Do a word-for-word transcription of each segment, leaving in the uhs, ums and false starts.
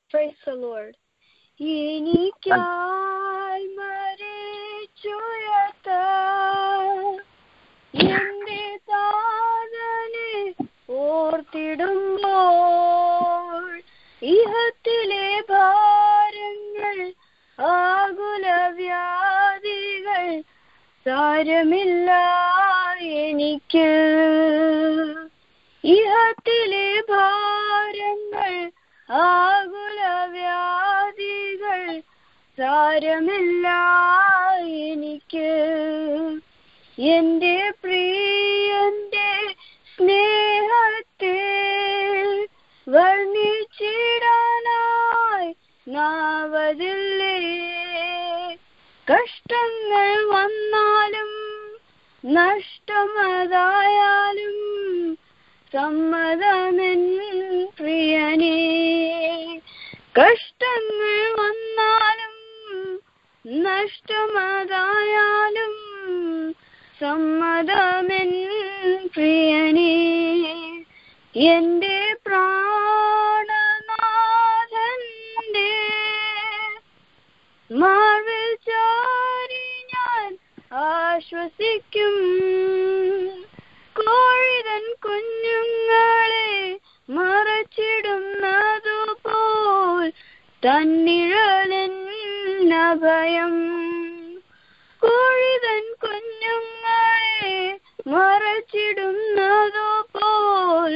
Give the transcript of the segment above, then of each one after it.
Praise the Lord. എനിക്കാൽ മരിച്ചുയർത്ത എന്റെ താതനെ ഓർത്തിടുമ്പോൾ ഇഹത്തിലെ ഭാരങ്ങൾ ആകുലവ്യാധികൾ സാരമില്ല എനിക്ക്. ഇഹത്തിലെ ഭാരങ്ങൾ ആകുലവ്യാധികൾ സാരമില്ല എനിക്ക്. എന്റെ പ്രിയന്റെ സ്നേഹത്തെ വർണ്ണിച്ചിടാനായി നാവതില്ലേ. കഷ്ടങ്ങൾ വന്നാലും നഷ്ടമതായാലും സമ്മതമെൻ പ്രിയനേ. കഷ്ടങ്ങൾ വന്നാലും നഷ്ടമതായാലും സമ്മതമെൻ പ്രിയനേ. എന്റെ പ്രാണനാഥന്റെ മാർവിൽ ചാരി ഞാൻ ആശ്വസിക്കും. കോഴിതൻ കുഞ്ഞുങ്ങളെ മറച്ചിടുന്നതുപോൽ തന്നിഴലഭയം. കോഴിതൻ കുഞ്ഞുങ്ങളെ മറച്ചിടുന്നതുപോൽ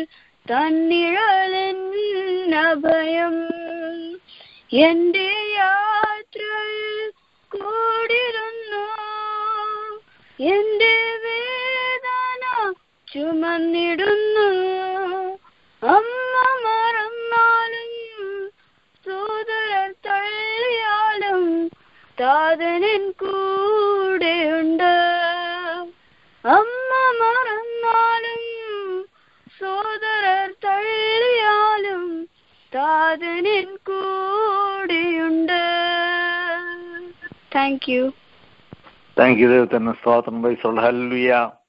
തന്നിഴലഭയം. എന്റെ യാത്രയിൽ കൂടിരുന്നു എന്റെ വേദന ചുമന്നിടുന്നു. അമ്മ മറന്നാലും സോദരർ തള്ളിയാലും താതനൻ കൂടെയുണ്ട്. അമ്മ മറന്നാലും സോദരർ തള്ളിയാലും താതനൻ കൂടെയുണ്ട്. Thank you. Thank you. ദൈവത്തിന് സ്തോത്രം. ഹല്ലേലൂയ.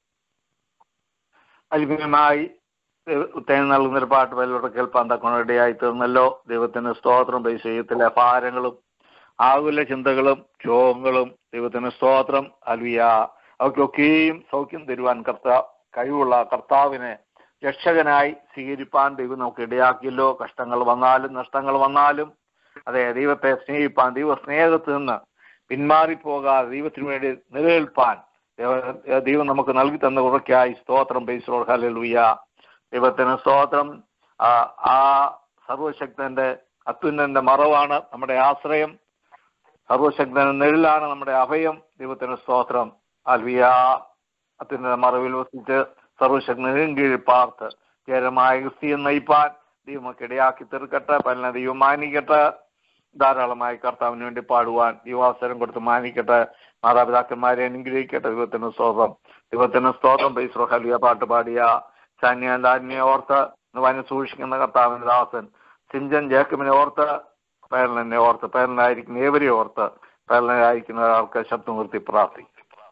അത്ഭുതമായി ഉത്തേജനം നൽകുന്നൊരു പാട്ട് വല്ലവരുടെ കേൾപ്പാൻ തക്കോണം ഇടയായി തീർന്നല്ലോ. ദൈവത്തിന് സ്തോത്രം. ജീവിതത്തിലെ ഭാരങ്ങളും ആകുല ചിന്തകളും രോഗങ്ങളും ദൈവത്തിന് സ്തോത്രം. ഹല്ലേലൂയ. അവയ്ക്കൊക്കെയും സൗഖ്യം തരുവാൻ കർത്താ കഴിവുള്ള കർത്താവിനെ രക്ഷകനായി സ്വീകരിപ്പാൻ ദൈവം നമുക്ക് ഇടയാക്കിയല്ലോ. കഷ്ടങ്ങൾ വന്നാലും നഷ്ടങ്ങൾ വന്നാലും അതെ ദൈവത്തെ സ്നേഹിപ്പാൻ, ദൈവ സ്നേഹത്തിൽ നിന്ന് പിന്മാറിപ്പോകാതെ ദൈവത്തിന് വേണ്ടി നിലനിൽപ്പാൻ ദൈവം നമുക്ക് നൽകി തന്ന കുറയ്ക്കായി സ്തോത്രം. Praise the Lord. ഹല്ലേലൂയ. ദൈവത്തിന് സ്തോത്രം. ആ സർവശക്തന്റെ അത്യുന്നതന്റെ മറവാണ് നമ്മുടെ ആശ്രയം. സർവശക്തന്റെ നിഴലാണ് നമ്മുടെ അഭയം. ദൈവത്തിന് സ്തോത്രം. ഹല്ലേലൂയ. അത്യുന്നത മറവിൽ വസിച്ച് സർവശക്തനും കീഴിൽ പാർത്ത് ജയമായ ക്രിസ്തീയം നയിപ്പാൻ ദൈവമൊക്കെ ഇടയാക്കി തീർക്കട്ടെ. പല ദൈവം മാനിക്കട്ടെ. ധാരാളമായി കർത്താവിന് വേണ്ടി പാടുവാൻ ദൈവാവസരം കൊടുത്ത് മാനിക്കട്ടെ. മാതാപിതാക്കന്മാരെ അനുഗ്രഹിക്കട്ടെ. ദൈവത്തിന് സ്തോത്രം. ദൈവത്തിന് സ്തോത്രം. Praise the Lord. ഹല്ലേലൂയ. പാട്ട് പാടിയ സാന്യാന്താനെ ഓർത്ത് വന സൂക്ഷിക്കുന്ന കർത്താവിന്റെ ദാസൻ സിഞ്ചൻ ജേക്കബിനെ ഓർത്ത്, പേരനെ ഓർത്ത്, പേരനായിരിക്കുന്ന ഏവരെ ഓർത്ത്, പേരനായിരിക്കുന്ന ആൾക്ക് ശബ്ദം നിർത്തി പ്രാർത്ഥിക്കും.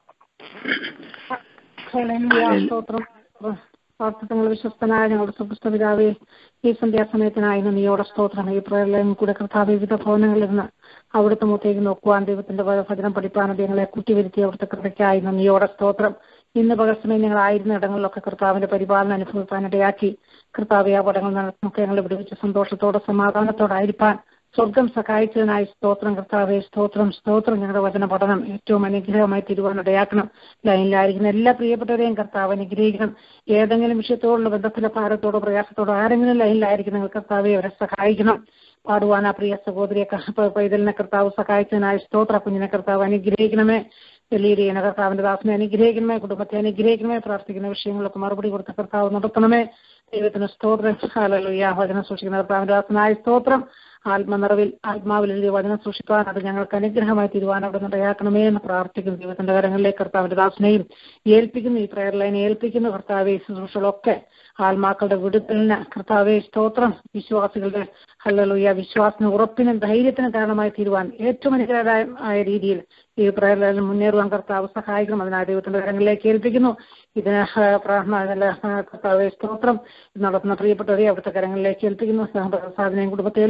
സ്തോത്രം. വിശ്വസ്തനായ ഞങ്ങളുടെ സുപ്രസ്തപിതാവേ, ഈ സന്ധ്യാസമയത്തിനായി നീയോടെ സ്തോത്രം. ഈ പ്രളയം കൂടെ കർത്താവ് വിവിധ ഭവനങ്ങളിൽ നിന്ന് അവിടുത്തെ മുഖത്തേക്ക് നോക്കുവാൻ ദൈവത്തിന്റെ ഭജനം പഠിപ്പാൻ ഞങ്ങളെ കുറ്റിവരുത്തി അവിടുത്തെ കൃപയ്ക്കായി നീയോടെ സ്തോത്രം. ഇന്ന് പകർച്ചമയം ഞങ്ങളായിരുന്ന ഇടങ്ങളിലൊക്കെ കർത്താവിന്റെ പരിപാലനം അനുഭവിക്കാനിടയാക്കി കർത്താവ് ആ പടങ്ങൾ നമുക്ക് ഞങ്ങളെ വിടുവിച്ച് സന്തോഷത്തോടെ സമാധാനത്തോടായിരിക്കാൻ സ്വർഗം സഹായിച്ചതിനായി സ്തോത്രം. കർത്താവെ സ്തോത്രം. സ്തോത്രം. ഞങ്ങളുടെ വചന പഠനം ഏറ്റവും അനുഗ്രഹമായി തീരുവാനിടയാക്കണം. ലൈനിലായിരിക്കുന്ന എല്ലാ പ്രിയപ്പെട്ടവരെയും കർത്താവ് അനുഗ്രഹിക്കണം. ഏതെങ്കിലും വിഷയത്തോടുള്ള ബന്ധത്തിലെ ഭാരത്തോടോ പ്രയാസത്തോടോ ആരെങ്കിലും ലൈനിലായിരിക്കും നിങ്ങൾ കർത്താവെ അവരെ സഹായിക്കണം. പാടുവാൻ ആ പ്രിയ സഹോദരിയെ പൈതലിനെ കർത്താവ് സഹായിച്ചതിനായി സ്തോത്ര. കുഞ്ഞിനെ കർത്താവ് അനുഗ്രഹിക്കണമേ. വലിയ കർത്താവിന്റെ ദാസനെ അനുഗ്രഹിക്കണമേ. കുടുംബത്തെ അനുഗ്രഹിക്കണമേ. പ്രാർത്ഥിക്കുന്ന വിഷയങ്ങളൊക്കെ മറുപടി കൊടുത്ത കർത്താവ് നടത്തണമേ. ദൈവത്തിന് സ്തോത്രം. ഹല്ലേലൂയ. വചനം സൂക്ഷിക്കുന്ന കർത്താവിന്റെ ദാസനായ സ്തോത്രം. ആത്മനിറവിൽ ആത്മാവിൽ എഴുതിയ വചനം സൂക്ഷിക്കാൻ അത് ഞങ്ങൾക്ക് അനുഗ്രഹമായി തീരുവാൻ അവിടെ നിറയാക്കണമേ എന്ന് പ്രാർത്ഥിക്കുന്നു. ദൈവത്തിന്റെ കരങ്ങളിലേക്ക് കർത്താവിന്റെ ദാസനെയും ഏൽപ്പിക്കുന്നു. ഈ പ്രയർ ലൈനെ ഏൽപ്പിക്കുന്നു. കർത്താവെ ശുശ്രൂഷകളൊക്കെ ആത്മാക്കളുടെ വിടുതലിന് കർത്താവെ സ്തോത്രം. വിശ്വാസികളുടെ ഹല്ലേലൂയ വിശ്വാസത്തിന് ഉറപ്പിനും ധൈര്യത്തിനും കാരണമായി തീരുവാൻ ഏറ്റവും അനുഗ്രഹമായ രീതിയിൽ ഈ പ്രയർ ലൈനിൽ മുന്നേറുവാൻ കർത്താവ് സഹായിക്കണം. അതിനായി ദൈവത്തിന്റെ കരങ്ങളിലേക്ക് ഏൽപ്പിക്കുന്നു. ഇതിന് പ്രാർത്ഥന കർത്താവെ സ്തോത്രം. നടത്തുന്ന പ്രിയപ്പെട്ടവരെ അവിടുത്തെ കരങ്ങളിലേക്ക് ഏൽപ്പിക്കുന്നു. സാധനയും കുടുംബത്തെ ഏൽപ്പിക്കുന്നു.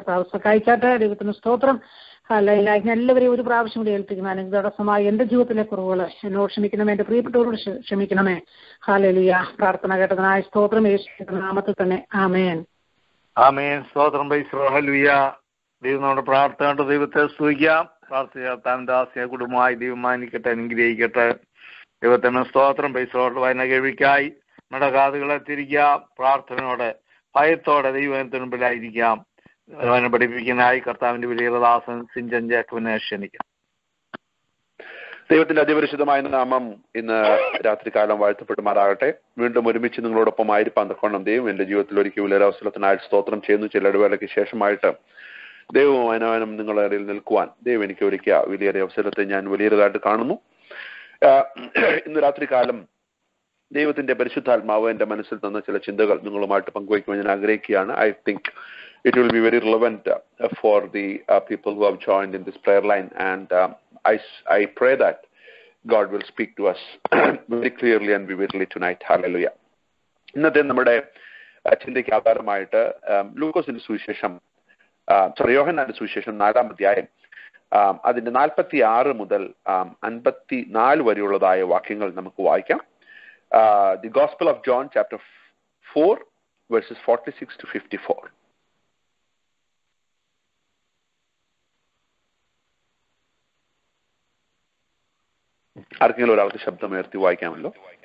കർത്താവ് സഹായിച്ചാട്ടെ. ദൈവത്തിന് സ്തോത്രം. അല്ല എല്ലാവരെയും ഒരു പ്രാവശ്യം കൂടി ഏൽപ്പിക്കുന്നു. അനുഗ്രഹ തടസ്സമായി എന്റെ ജീവിതത്തിലെ കുറവുകൾ എന്നോട് ക്ഷമിക്കണമേ, എന്റെ പ്രിയപ്പെട്ടവരോട് ക്ഷമിക്കണമേ. ഹല്ലേലൂയ. പ്രാർത്ഥന കേട്ടതിനായ സ്തോത്രം യേശുവിന്റെ നാമത്തിൽ തന്നെ. ആമേൻ. ആമേൻ. സ്തോത്രം. ഹല്ലേലൂയ. ദൈവം നമ്മുടെ പ്രാർത്ഥന ദൈവത്തെ സ്തുതിക്കാം. പ്രാർത്ഥിച്ച താൻ ദാസിയ കുടുംബമായി ദൈവം മാനിക്കട്ടെ, അനുഗ്രഹിക്കട്ടെ. ദൈവത്തിന് സ്തോത്രം. പൈസോട് വായന കേൾവിക്കായി നമ്മുടെ കാതുകളെ തിരിക്കാം. പ്രാർത്ഥനയോടെ ഭയത്തോടെ ദൈവത്തിന് മുമ്പിലായിരിക്കാം. അവനെ പഠിപ്പിക്കാനായി കർത്താവിന്റെ വലിയദാസൻ സിഞ്ചൻ ജാക്കബിനെ ക്ഷണിക്കാം. ദൈവത്തിന്റെ അതിപരിശുദ്ധമായ നാമം ഇന്ന് രാത്രികാലം വാഴ്ത്തപ്പെടുമാറാകട്ടെ. വീണ്ടും ഒരുമിച്ച് നിങ്ങളോടൊപ്പം ആയിരിക്കാൻ തക്കവണ്ണം ദൈവം എന്റെ ജീവിതത്തിൽ ഒരിക്കൽ വലിയൊരവസരത്തിനായിട്ട് സ്തോത്രം ചെയ്യുന്നു. ചില ഇടവേളയ്ക്ക് ശേഷമായിട്ട് ദൈവവും അനുവാനം നിങ്ങളുടെ ഇടയിൽ നിൽക്കുവാൻ ദൈവം എനിക്ക് ഒരുക്കിയ വലിയൊരു അവസരത്തെ ഞാൻ വലിയതായിട്ട് കാണുന്നു. ഇന്ന് രാത്രികാലം ദൈവത്തിന്റെ പരിശുദ്ധാത്മാവ് എന്റെ മനസ്സിൽ തന്ന ചില ചിന്തകൾ നിങ്ങളുമായിട്ട് പങ്കുവയ്ക്കുവാൻ ഞാൻ ആഗ്രഹിക്കുകയാണ്. I think it will be very relevant uh, for the uh, people who have joined in this prayer line, and um, I, I pray that God will speak to us very clearly and vividly tonight. Hallelujah. ഇന്നത്തെ നമ്മുടെ ചിന്തയ്ക്ക് ആധാരമായിട്ട് ലൂക്കോസിന്റെ സുവിശേഷം sorry യോഹന്നാന്റെ സുവിശേഷം നാലാം അധ്യായം അതിന്റെ നാൽപ്പത്തി ആറ് മുതൽ അൻപത്തി നാല് വരെയുള്ളതായ വാക്യങ്ങൾ നമുക്ക് വായിക്കാം. The Gospel of John chapter four verses forty six to fifty four. ആർക്കെങ്കിലും ഒരാൾക്ക് ശബ്ദം ഉയർത്തി വായിക്കാമല്ലോ.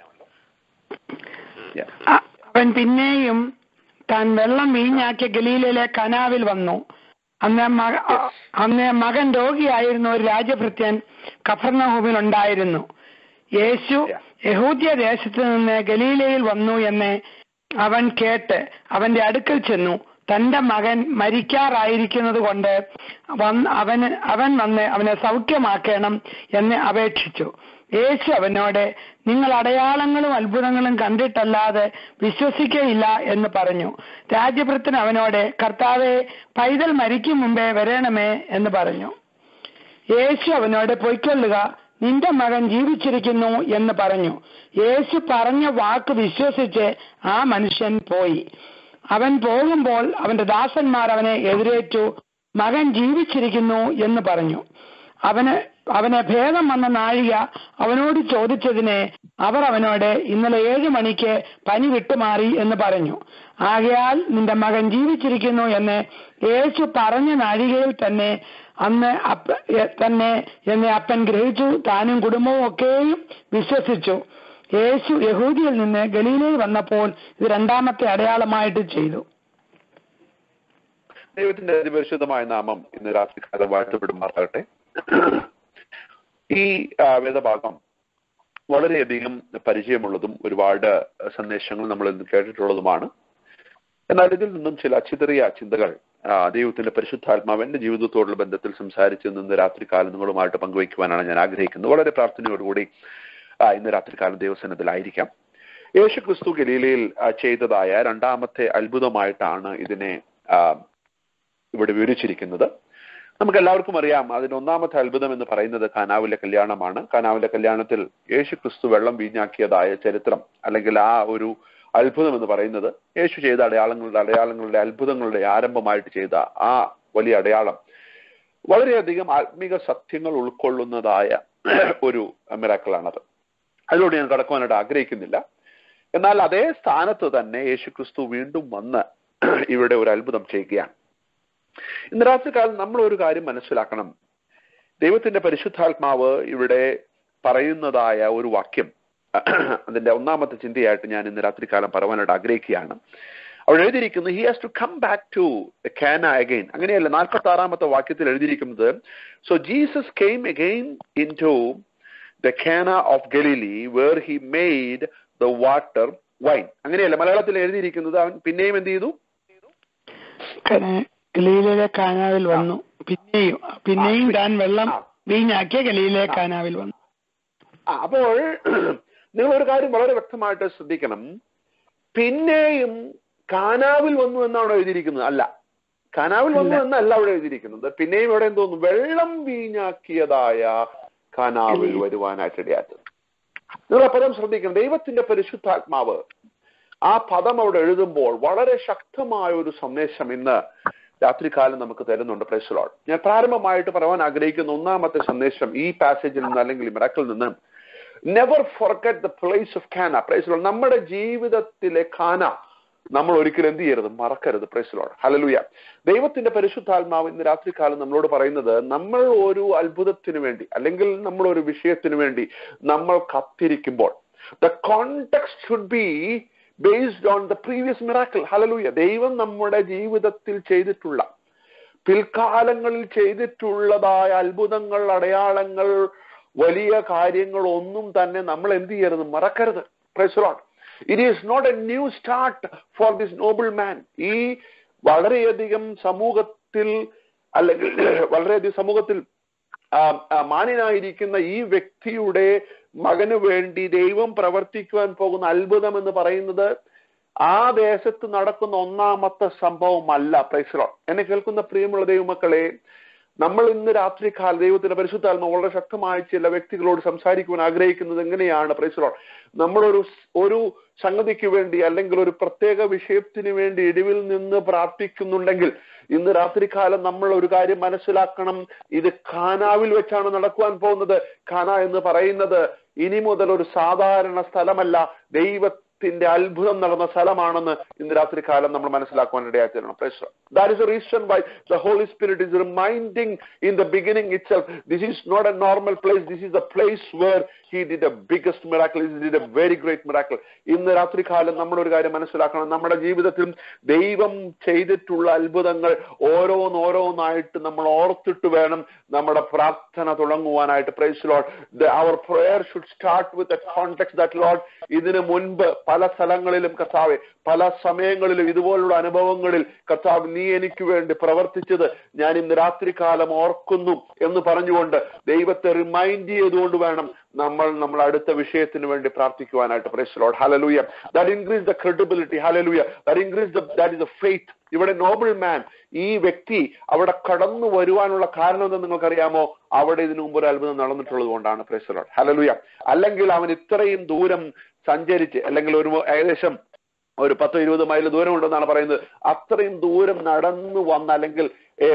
അവൻ പിന്നെയും താൻ വെള്ളം വീഞ്ഞാക്കിയ ഗലീലയിലെ കനാവിൽ വന്നു. അന്ന് അന്ന് മകൻ രോഗിയായിരുന്ന ഒരു രാജഭൃത്യൻ കഫർന്നഹൂമിൽ ഉണ്ടായിരുന്നു. യേശു യഹൂദ്യ ദേശത്ത് നിന്ന് ഗലീലയിൽ വന്നു എന്ന് അവൻ കേട്ട് അവന്റെ അടുക്കൽ ചെന്നു. തന്റെ മകൻ മരിക്കാറായിരിക്കുന്നത് കൊണ്ട് അവന് അവൻ വന്ന് അവനെ സൗഖ്യമാക്കണം എന്ന് അപേക്ഷിച്ചു. യേശു അവനോട്, നിങ്ങൾ അടയാളങ്ങളും അത്ഭുതങ്ങളും കണ്ടിട്ടല്ലാതെ വിശ്വസിക്കയില്ല എന്ന് പറഞ്ഞു. രാജഭൃത്യൻ അവനോട്, കർത്താവേ, പൈതൽ മരിക്കും മുമ്പേ വരണമേ എന്ന് പറഞ്ഞു. യേശു അവനോട്, പൊയ്ക്കൊള്ളുക, നിന്റെ മകൻ ജീവിച്ചിരിക്കുന്നു എന്ന് പറഞ്ഞു. യേശു പറഞ്ഞ വാക്ക് വിശ്വസിച്ച് ആ മനുഷ്യൻ പോയി. അവൻ പോകുമ്പോൾ അവന്റെ ദാസന്മാർ അവനെ എതിരേറ്റു, മകൻ ജീവിച്ചിരിക്കുന്നു എന്ന് പറഞ്ഞു. അവന് അവനെ ഭേദം വന്ന നാഴിക അവനോട് ചോദിച്ചതിനെ അവർ അവനോട്, ഇന്നലെ ഏഴു മണിക്ക് പനി വിട്ടുമാറി എന്ന് പറഞ്ഞു. ആകയാൽ നിന്റെ മകൻ ജീവിച്ചിരിക്കുന്നു എന്ന് യേശു പറഞ്ഞ നാഴികയിൽ തന്നെ അന്ന് അപ്പ തന്നെ എന്ന് അപ്പൻ ഗ്രഹിച്ചു. താനും കുടുംബവും ഒക്കെയും വിശ്വസിച്ചു. യേശു യഹൂദിയിൽ നിന്ന് ഗലീലയിൽ വന്നപ്പോൾ ഇത് രണ്ടാമത്തെ അടയാളമായിട്ട് ചെയ്തു. ദൈവത്തിന്റെ അതിപരിശുദ്ധമായ നാമം ഇന്ന് രാത്രികാലം വാഴ്ത്തപ്പെടുമാറാകട്ടെ. ഈ വേദഭാഗം വളരെയധികം പരിചയമുള്ളതും ഒരുപാട് സന്ദേശങ്ങൾ നമ്മൾ ഇന്ന് കേട്ടിട്ടുള്ളതുമാണ്. എന്നാൽ ഇതിൽ നിന്നും ചില ചിതറിയ ചിന്തകൾ ദൈവത്തിന്റെ പരിശുദ്ധാത്മാവ് എന്റെ ജീവിതത്തോടുള്ള ബന്ധത്തിൽ സംസാരിച്ച് നിന്ന് രാത്രികാലം നിങ്ങളുമായിട്ട് പങ്കുവയ്ക്കുവാനാണ് ഞാൻ ആഗ്രഹിക്കുന്നത്. വളരെ പ്രാർത്ഥനയോടുകൂടി ഇന്ന് രാത്രികാലം ദൈവസന്നിധിയിലായിരിക്കാം. യേശു ക്രിസ്തു ഗലീലയിൽ ചെയ്തതായ രണ്ടാമത്തെ അത്ഭുതമായിട്ടാണ് ഇതിനെ ഇവിടെ വിവരിച്ചിരിക്കുന്നത്. നമുക്ക് എല്ലാവർക്കും അറിയാം, അതിന് ഒന്നാമത്തെ അത്ഭുതം എന്ന് പറയുന്നത് കാനാവിലെ കല്യാണമാണ്. കാനാവിലെ കല്യാണത്തിൽ യേശു ക്രിസ്തു വെള്ളം വീഞ്ഞാക്കിയതായ ചരിത്രം അല്ലെങ്കിൽ ആ ഒരു അത്ഭുതം എന്ന് പറയുന്നത് യേശു ചെയ്ത അടയാളങ്ങളുടെ അടയാളങ്ങളുടെ അത്ഭുതങ്ങളുടെ ആരംഭമായിട്ട് ചെയ്ത ആ വലിയ അടയാളം വളരെയധികം ആത്മീക സത്യങ്ങൾ ഉൾക്കൊള്ളുന്നതായ ഒരു മിറാക്കിളാണത്. അതിലൂടെ ഞാൻ കടക്കുവാനായിട്ട് ആഗ്രഹിക്കുന്നില്ല. എന്നാൽ അതേ സ്ഥാനത്ത് തന്നെ യേശു ക്രിസ്തു വീണ്ടും വന്ന് ഇവിടെ ഒരു അത്ഭുതം ചെയ്യുകയാണ്. ഇന്ന് രാത്രികാലം നമ്മൾ ഒരു കാര്യം മനസ്സിലാക്കണം. ദൈവത്തിന്റെ പരിശുദ്ധാത്മാവ് ഇവിടെ പറയുന്നതായ ഒരു വാക്യം, അതിന്റെ ഒന്നാമത്തെ ചിന്തയായിട്ട് ഞാൻ ഇന്ന് രാത്രികാലം പറയുവാനായിട്ട് ആഗ്രഹിക്കുകയാണ്. അവിടെ എഴുതിയിരിക്കുന്നത് he has to come back to Cana again. അങ്ങനെയല്ല, നാൽപ്പത്തി ആറാമത്തെ വാക്യത്തിൽ എഴുതിയിരിക്കുന്നത് so Jesus came again into the Cana of Galilee where he made the water wine. അങ്ങനെയല്ല, മലയാളത്തിൽ എഴുതിയിരിക്കുന്നത് അവൻ പിന്നെയും എന്ത് ചെയ്തു? ഗലീലയിലെ കാനാവിൽ വന്നു. പിന്നെയും പിന്നെയും താൻ വെള്ളം വീഞ്ഞാക്കിയ ഗലീലയിലെ കാനാവിൽ വന്നു. അപ്പോൾ നിങ്ങൾ ഒരു കാര്യം വളരെ വ്യക്തമായിട്ട് ശ്രദ്ധിക്കണം. പിന്നെയും കാനാവിൽ വന്നു എന്നാണ് എഴുതിയിരിക്കുന്നത്. അല്ല, കാനാവിൽ വന്നു എന്നല്ല അവിടെ എഴുതിയിരിക്കുന്നത്. പിന്നെയും ഇവിടെ എന്തോന്നു? വെള്ളം വീഞ്ഞാക്കിയതായ കാനാവിൽ വരുവാനായിട്ട് ഇടയാറ്റത്. നിങ്ങൾ ആ പദം ശ്രദ്ധിക്കണം. ദൈവത്തിന്റെ പരിശുദ്ധാത്മാവ് ആ പദം അവിടെ എഴുതുമ്പോൾ വളരെ ശക്തമായ ഒരു സന്ദേശം ഇന്ന് രാത്രികാലം നമുക്ക് തരുന്നുണ്ട്. Praise the Lord. ഞാൻ പ്രാരംഭമായിട്ട് പറയാൻ ആഗ്രഹിക്കുന്ന ഒന്നാമത്തെ സന്ദേശം ഈ പാസേജിൽ നിന്ന് അല്ലെങ്കിൽ മിറക്കിൽ നിന്ന്, never forget the place of Cana. Praise the Lord. നമ്മുടെ ജീവിതത്തിലെ കാന നമ്മൾ ഒരിക്കലും എന്ത് ചെയ്യരുത്, മറക്കരുത്. Praise the Lord. ഹല്ലേലൂയ. ദൈവത്തിന്റെ പരിശുദ്ധാത്മാവ് ഇന്ന് രാത്രികാലം നമ്മളോട് പറയുന്നത്, നമ്മൾ ഒരു അത്ഭുതത്തിന് വേണ്ടി അല്ലെങ്കിൽ നമ്മൾ ഒരു വിഷയത്തിന് വേണ്ടി നമ്മൾ കാത്തിരിക്കുമ്പോൾ the context should be based on the previous miracle. Hallelujah. ദൈവം നമ്മുടെ ജീവിതത്തിൽ ചെയ്തിട്ടുള്ള, പിൽക്കാലങ്ങളിൽ ചെയ്തിട്ടുള്ളതായ അത്ഭുതങ്ങൾ, അടയാളങ്ങൾ, വലിയ കാര്യങ്ങൾ ഒന്നും തന്നെ നമ്മൾ എന്ത് ചെയ്യരുത്, മറക്കരുത്. Praise the Lord. It is not a new start for this noble man. ഈ വളരെയധികം സമൂഹത്തിൽ അല്ലെങ്കിൽ വളരെയധികം സമൂഹത്തിൽ മാന്യനായിരിക്കുന്ന ഈ വ്യക്തിയുടെ മകന് വേണ്ടി ദൈവം പ്രവർത്തിക്കുവാൻ പോകുന്ന അത്ഭുതം എന്ന് പറയുന്നത് ആ ദേശത്ത് നടക്കുന്ന ഒന്നാമത്തെ സംഭവമല്ല. Praise the Lord. എന്നെ കേൾക്കുന്ന പ്രിയമുള്ള ദൈവമക്കളെ, നമ്മൾ ഇന്ന് രാത്രികാലം ദൈവത്തിന്റെ പരിശുദ്ധാത്മ വളരെ ശക്തമായ ചില വ്യക്തികളോട് സംസാരിക്കുവാൻ ആഗ്രഹിക്കുന്നത് എങ്ങനെയാണ്? Praise the Lord. നമ്മളൊരു ഒരു സംഗതിക്ക് വേണ്ടി അല്ലെങ്കിൽ ഒരു പ്രത്യേക വിഷയത്തിന് വേണ്ടി ഇടിവിൽ നിന്ന് പ്രാർത്ഥിക്കുന്നുണ്ടെങ്കിൽ ഇന്ന് രാത്രികാലം നമ്മൾ ഒരു കാര്യം മനസ്സിലാക്കണം. ഇത് കാനാവിൽ വെച്ചാണ് നടക്കുവാൻ പോകുന്നത്. കാന എന്ന് പറയുന്നത് ഇനി മുതൽ ഒരു സാധാരണ സ്ഥലമല്ല, ദൈവത്തിന്റെ അത്ഭുതം നടന്ന സ്ഥലമാണെന്ന് ഇന്ന് രാത്രികാലം നമ്മൾ മനസ്സിലാക്കുവാൻ ഇടയായിത്തീരണം. That is the reason why the Holy Spirit is reminding in the beginning itself, this is not a normal place, this is a place where he did the biggest miracle, he did a very great miracle. ഇന്ന് രാത്രികാലം നമ്മൾ ഒരു കാര്യം മനസ്സിലാക്കണം. നമ്മുടെ ജീവിതത്തിലും ദൈവം ചെയ്തിട്ടുള്ള അത്ഭുതങ്ങൾ ഓരോന്നോരോന്നായിട്ട് നമ്മൾ ഓർത്തിട്ട് വേണം നമ്മുടെ പ്രാർത്ഥന തുടങ്ങുവാനായിട്ട്. Praise the Lord. The, our prayer should start with the context that Lord, ഇതിനു മുൻപ് പല സ്ഥലങ്ങളിലും കർത്താവേ, പല സമയങ്ങളിലും ഇതുപോലുള്ള അനുഭവങ്ങളിൽ കർത്താവ് നീ എനിക്ക് വേണ്ടി പ്രവർത്തിച്ചത് ഞാൻ ഇന്ന് രാത്രികാലം ഓർക്കുന്നു എന്ന് പറഞ്ഞുകൊണ്ട് ദൈവത്തെ റിമൈൻഡ് ചെയ്തുകൊണ്ട് വേണം നമ്മൾ നമ്മൾ അടുത്ത വിഷയത്തിന് വേണ്ടി പ്രാർത്ഥിക്കുവാനായിട്ട്. Praise the Lord. Hallelujah. That increase the credibility. Hallelujah. That increase the that is the faith. ഇവിടെ നോബിൾ മാൻ, ഈ വ്യക്തി അവിടെ കടന്നു വരുവാനുള്ള കാരണം എന്താ നിങ്ങൾക്കറിയാമോ? അവിടെ ഇതിനു മുമ്പ് ഒരു അത്ഭുതം നടന്നിട്ടുള്ളത് കൊണ്ടാണ്. Praise the Lord. Hallelujah. അല്ലെങ്കിൽ അവൻ ഇത്രയും ദൂരം സഞ്ചരിച്ച് അല്ലെങ്കിൽ ഒരു ഏകദേശം ഒരു പത്തോ ഇരുപത് മൈൽ ദൂരം ഉണ്ടെന്നാണ് പറയുന്നത്. അത്രയും ദൂരം നടന്നു വന്ന അല്ലെങ്കിൽ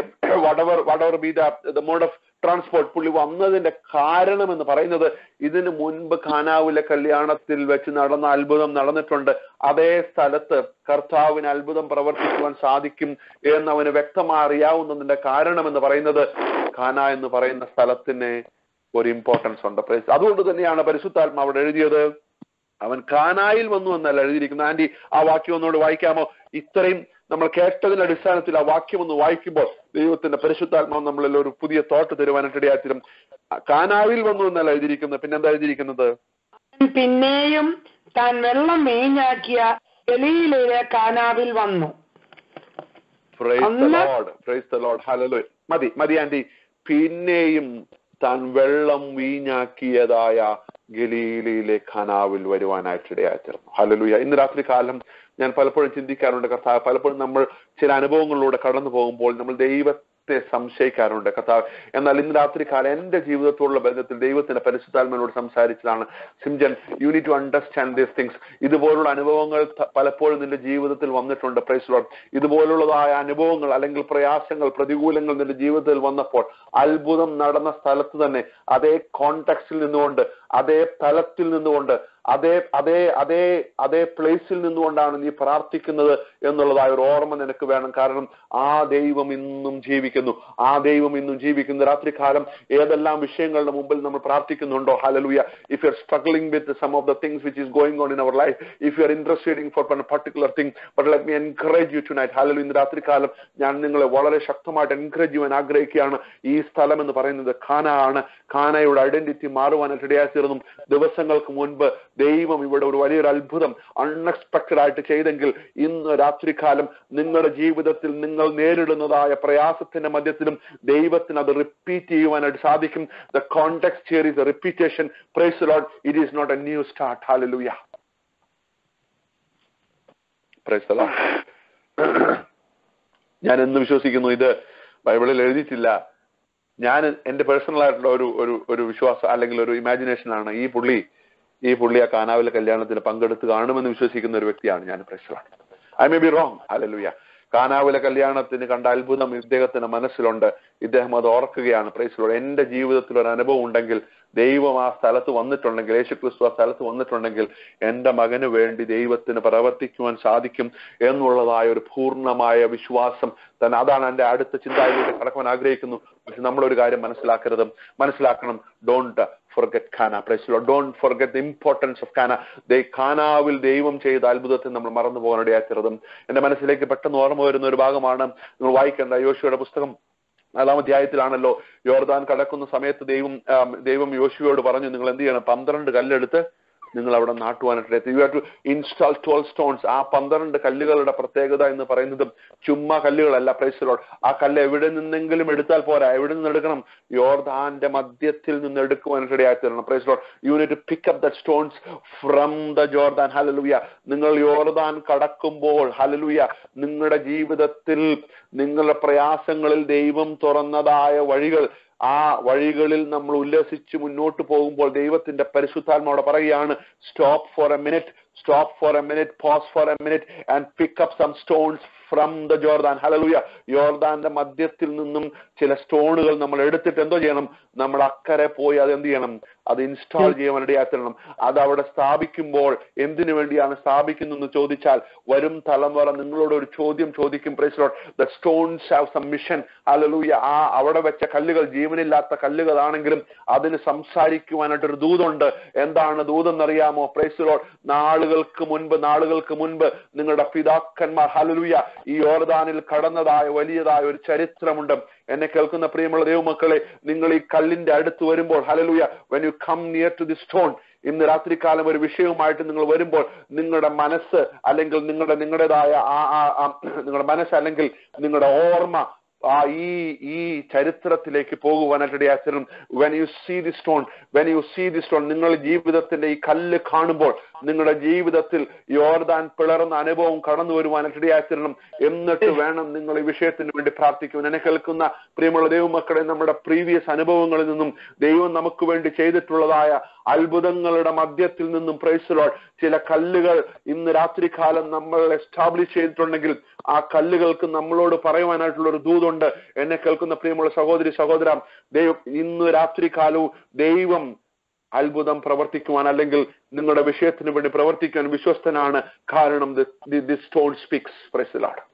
whatever whatever be the mode of transport പുള്ളി വന്നതിന്റെ കാരണം എന്ന് പറയുന്നത് ഇതിനു മുൻപ് കാനാവിലെ കല്യാണത്തിൽ വെച്ച് നടന്ന അത്ഭുതം നടന്നിട്ടുണ്ട്. അതേ സ്ഥലത്ത് കർത്താവിന് അത്ഭുതം പ്രവർത്തിക്കുവാൻ സാധിക്കും എന്നവന് വ്യക്തമായി അറിയാവുന്നതിന്റെ കാരണം എന്ന് പറയുന്നത് കാന എന്ന് പറയുന്ന സ്ഥലത്തിന് ഒരു ഇമ്പോർട്ടൻസ് ഉണ്ട്. അതുകൊണ്ട് തന്നെയാണ് പരിശുദ്ധാത്മാവ് അവിടെ എഴുതിയത്, അവൻ കാനായിൽ വന്നു എന്നല്ല എഴുതിയിരിക്കുന്നത്. ആന്റി ആ വാക്യം ഒന്നുകൂടെ വായിക്കാമോ? ഇത്രയും നമ്മൾ കേട്ടതിന്റെ അടിസ്ഥാനത്തിൽ ആ വാക്യം ഒന്ന് വായിക്കുമ്പോൾ ദൈവത്തിന്റെ പരിശുദ്ധാത്മാവ് നമ്മളിൽ ഒരു പുതിയ തോട്ട് തരുവാനായിട്ട് ഇടയാത്തിരും. കാനാവിൽ വന്നു എന്നല്ല എഴുതിയിരിക്കുന്നത്, പിന്നെന്താ എഴുതിയിരിക്കുന്നത്? പിന്നെയും താൻ വെള്ളം വീഞ്ഞാക്കിയ ഗലീലയിലെ കാനാവിൽ വന്നു. Praise the Lord. Praise the Lord. Hallelujah. മതി മതി ആന്റി. പിന്നെയും താൻ വെള്ളം വീഞ്ഞാക്കിയതായ ഗലീലയിലെ കാനാവിൽ വരുവാനായിട്ട് ഇടയായിത്തീർന്നു. ഹല്ലേലൂയ. ഇന്ന് രാത്രി കാലം ഞാൻ പലപ്പോഴും ചിന്തിക്കാറുണ്ട്, കർത്താവ്, പലപ്പോഴും നമ്മൾ ചില അനുഭവങ്ങളിലൂടെ കടന്നു പോകുമ്പോൾ നമ്മൾ ദൈവത്തെ സംശയിക്കാറുണ്ട് കർത്താവ്. എന്നാൽ ഇന്ന് രാത്രി കാലം എന്റെ ജീവിതത്തോടുള്ള ബന്ധത്തിൽ ദൈവത്തിന്റെ പരിശുദ്ധാത്മാവിനോട് സംസാരിച്ചതാണ്, സിംജൻ, you need to understand these things. ഇതുപോലുള്ള അനുഭവങ്ങൾ പലപ്പോഴും നിന്റെ ജീവിതത്തിൽ വന്നിട്ടുണ്ട്. Price the Lord. ഇതുപോലുള്ളതായ അനുഭവങ്ങൾ അല്ലെങ്കിൽ പ്രയാസങ്ങൾ, പ്രതികൂലങ്ങൾ നിന്റെ ജീവിതത്തിൽ വന്നപ്പോൾ അത്ഭുതം നടന്ന സ്ഥലത്ത് തന്നെ അതേ കോണ്ടെക്സ്റ്റിൽ നിന്നുകൊണ്ട്, അതേ തലത്തിൽ നിന്നുകൊണ്ട്, അതേ അതേ അതേ അതേ പ്ലേസിൽ നിന്നുകൊണ്ടാണ് നീ പ്രാർത്ഥിക്കുന്നത് എന്നുള്ളതായ ഒരു ഓർമ്മ നിനക്ക് വേണം. കാരണം ആ ദൈവം ഇന്നും ജീവിക്കുന്നു, ആ ദൈവം ഇന്നും ജീവിക്കുന്നു. രാത്രികാലം ഏതെല്ലാം വിഷയങ്ങളുടെ മുമ്പിൽ നമ്മൾ പ്രാർത്ഥിക്കുന്നുണ്ടോ? Hallelujah. If you are struggling with some of the things which is going on in our life, if you are interested for a particular thing, but let me encourage you tonight. Hallelujah. ഇന്ന് രാത്രികാലം ഞാൻ നിങ്ങളെ വളരെ ശക്തമായിട്ട് encourage ചെയ്യാൻ ആഗ്രഹിക്കുകയാണ്. ഈ സ്ഥലം എന്ന് പറയുന്നത് കാന ആണ്. കാനയുടെ ഐഡന്റിറ്റി മാറുവാനായിട്ട് ഇടയായിത്തീർന്നു. ദിവസങ്ങൾക്ക് മുൻപ് ദൈവം ഇവിടെ ഒരു വലിയൊരു അത്ഭുതം അൺഎക്സ്പെക്ടഡ് ആയിട്ട് ചെയ്തെങ്കിൽ ഇന്ന് രാത്രികാലം നിങ്ങളുടെ ജീവിതത്തിൽ നിങ്ങൾ നേരിടുന്നതായ പ്രയാസത്തിന്റെ മധ്യത്തിലും ദൈവത്തിന് അത് റിപ്പീറ്റ് ചെയ്യുവാനായിട്ട് സാധിക്കും. The context here is a repetition. Praise the Lord. It is not a new start. Hallelujah. Praise the Lord. ഞാൻ എന്ന് വിശ്വസിക്കുന്നു, ഇത് ബൈബിളിൽ എഴുതിയിട്ടില്ല, ഞാൻ എന്റെ പേഴ്സണൽ ആയിട്ടുള്ള ഒരു ഒരു ഒരു വിശ്വാസം അല്ലെങ്കിൽ ഒരു ഇമാജിനേഷൻ ആണ്. ഈ പുള്ളി ഈ പുള്ളി ആ കാനാവിലെ കല്യാണത്തിന് പങ്കെടുത്ത് കാണുമെന്ന് വിശ്വസിക്കുന്ന ഒരു വ്യക്തിയാണ് ഞാൻ. Praise the Lord. I may be wrong. Hallelujah. കാനാവിലെ കല്യാണത്തിന് കണ്ട അത്ഭുതം ഇദ്ദേഹത്തിന്റെ മനസ്സിലുണ്ട്. ഇദ്ദേഹം അത് ഓർക്കുകയാണ്. Praise the Lord. എന്റെ ജീവിതത്തിൽ ഒരു അനുഭവം ഉണ്ടെങ്കിൽ, ദൈവം ആ സ്ഥലത്ത് വന്നിട്ടുണ്ടെങ്കിൽ, യേശു ക്രിസ്തു ആ സ്ഥലത്ത് വന്നിട്ടുണ്ടെങ്കിൽ എന്റെ മകന് വേണ്ടി ദൈവത്തിന് പ്രവർത്തിക്കുവാൻ സാധിക്കും എന്നുള്ളതായ ഒരു പൂർണ്ണമായ വിശ്വാസം തന്നെ. അതാണ് എന്റെ അടുത്ത ചിന്തയിലൂടെ കടക്കുവാൻ ആഗ്രഹിക്കുന്നു. പക്ഷെ നമ്മളൊരു കാര്യം മനസ്സിലാക്കരുത്, മനസ്സിലാക്കണം. Don't forget Cana. Praise the Lord. Don't forget the importance of Cana. ദേ കാനാവിൽ ദൈവം ചെയ്ത അത്ഭുതത്തെ നമ്മൾ മറന്നു പോകാനിടയാക്കരുതും. എന്റെ മനസ്സിലേക്ക് പെട്ടെന്ന് ഓർമ്മ വരുന്ന ഒരു ഭാഗമാണ് നിങ്ങൾ വായിക്കേണ്ട യോശുവയുടെ പുസ്തകം നാലാം അധ്യായത്തിലാണല്ലോ. യോർദാൻ കടക്കുന്ന സമയത്ത് ദൈവം ദൈവം യോശുവയോട് പറഞ്ഞു, നിങ്ങൾ എന്ത് ചെയ്യണം? പന്ത്രണ്ട് കല്ലെടുത്ത് നിങ്ങൾ അവിടെ നാട്ടുവാനായിട്ട് you have to install twelve stones. ആ പന്ത്രണ്ട് കല്ലുകളുടെ പ്രത്യേകത എന്ന് പറയുന്നതും ചുമ്മാ കല്ലുകളല്ല. Price the Lord. ആ കല്ല് എവിടെ നിന്നെങ്കിലും എടുത്താൽ പോരാ. എവിടെ നിന്ന് എടുക്കണം? യോർദാന്റെ മധ്യത്തിൽ നിന്ന് എടുക്കുവാനായിട്ട് ഇടയായിത്തീരണം. Praise the Lord. You need to pick up the stones from the Jordan. Hallelujah. നിങ്ങൾ യോർദാൻ കടക്കുമ്പോൾ, ഹല്ലേലൂയ, നിങ്ങളുടെ ജീവിതത്തിൽ നിങ്ങളുടെ പ്രയാസങ്ങളിൽ ദൈവം തുറന്നതായ വഴികൾ, ആ വഴികളിൽ നമ്മൾ ഉല്ലസിച്ച് മുന്നോട്ട് പോകുമ്പോൾ ദൈവത്തിന്റെ പരിശുദ്ധാത്മാവോടെ പറയുകയാണ്, stop for a minute, stop for a minute, pause for a minute and pick up some stones from the Jordan. Hallelujah. യോർദാന്റെ മധ്യത്തിൽ നിന്നും ചില സ്റ്റോണുകൾ നമ്മൾ എടുത്തിട്ട് എന്തോ ചെയ്യണം? നമ്മൾ അക്കരെ പോയി അത് എന്ത് ചെയ്യണം? അത് ഇൻസ്റ്റാൾ ചെയ്യാൻ ഇടയാക്കണം. അത് അവിടെ സ്ഥാപിക്കുമ്പോൾ എന്തിനു വേണ്ടിയാണ് സ്ഥാപിക്കുന്നതെന്ന് ചോദിച്ചാൽ, വരും തലമുറ നിങ്ങളോട് ഒരു ചോദ്യം ചോദിക്കും. Praise the Lord. The stones have some mission. Hallelujah. ആ അവിടെ വെച്ച കല്ലുകൾ ജീവനില്ലാത്ത കല്ലുകളാണെങ്കിലും അതിന് സംസാരിക്കുവാനായിട്ടൊരു ദൂതുണ്ട്. എന്താണ് ദൂതെന്നറിയാമോ? Price the Lord. നാളുകൾക്ക് മുൻപ് നാളുകൾക്ക് മുൻപ് നിങ്ങളുടെ പിതാക്കന്മാർ, ഹല്ലേലൂയ, ഈ യോർദാനിൽ കടന്നതായ വലിയതായ ഒരു ചരിത്രമുണ്ട്. എന്നെ കേൾക്കുന്ന പ്രിയമുള്ള ദൈവമക്കളെ, നിങ്ങൾ ഈ കല്ലിന്റെ അടുത്ത് വരുമ്പോൾ, hallelujah, when you come near to the stone, ഇന്ന് രാത്രികാലം ഒരു വിഷയവുമായിട്ട് നിങ്ങൾ വരുമ്പോൾ നിങ്ങളുടെ മനസ്സ് അല്ലെങ്കിൽ നിങ്ങളുടെ നിങ്ങളുടേതായ ആ നിങ്ങളുടെ മനസ്സ് അല്ലെങ്കിൽ നിങ്ങളുടെ ഓർമ്മ ആ ഈ ഈ ചരിത്രത്തിലേക്ക് പോകുവാനായിട്ടിടയാക്കണം. When you see the stone, when you see the stone, നിങ്ങൾ ജീവിതത്തിന്റെ ഈ കല്ല് കാണുമ്പോൾ നിങ്ങളുടെ ജീവിതത്തിൽ യോർദാൻ പിളർന്ന അനുഭവം കടന്നു വരുവാനായിട്ടിടയാക്കണം. എന്നിട്ട് വേണം നിങ്ങൾ ഈ വിഷയത്തിന് വേണ്ടി പ്രാർത്ഥിക്കുവാൻ. എന്നെ കേൾക്കുന്ന പ്രിയമുള്ള ദൈവമക്കളെ, നമ്മുടെ പ്രീവിയസ് അനുഭവങ്ങളിൽ നിന്നും ദൈവം നമുക്ക് വേണ്ടി ചെയ്തിട്ടുള്ളതായ അത്ഭുതങ്ങളുടെ മധ്യത്തിൽ നിന്നും, പ്രൈസ് ദി ലോർഡ്, ചില കല്ലുകൾ ഇന്ന് രാത്രികാലം നമ്മൾ എസ്റ്റാബ്ലിഷ് ചെയ്തിട്ടുണ്ടെങ്കിൽ ആ കല്ലുകൾക്ക് നമ്മളോട് പറയുവാനായിട്ടുള്ള ഒരു ദൂതുണ്ട്. എന്നെ കേൾക്കുന്ന പ്രിയമുള്ള സഹോദരി സഹോദര, ദൈവം ഇന്ന് രാത്രികാലവും ദൈവം അത്ഭുതം പ്രവർത്തിക്കുവാൻ അല്ലെങ്കിൽ നിങ്ങളുടെ വിഷയത്തിന് വേണ്ടി പ്രവർത്തിക്കുവാൻ വിശ്വസ്തനാണ്. കാരണം the stone speaks. Praise the Lord.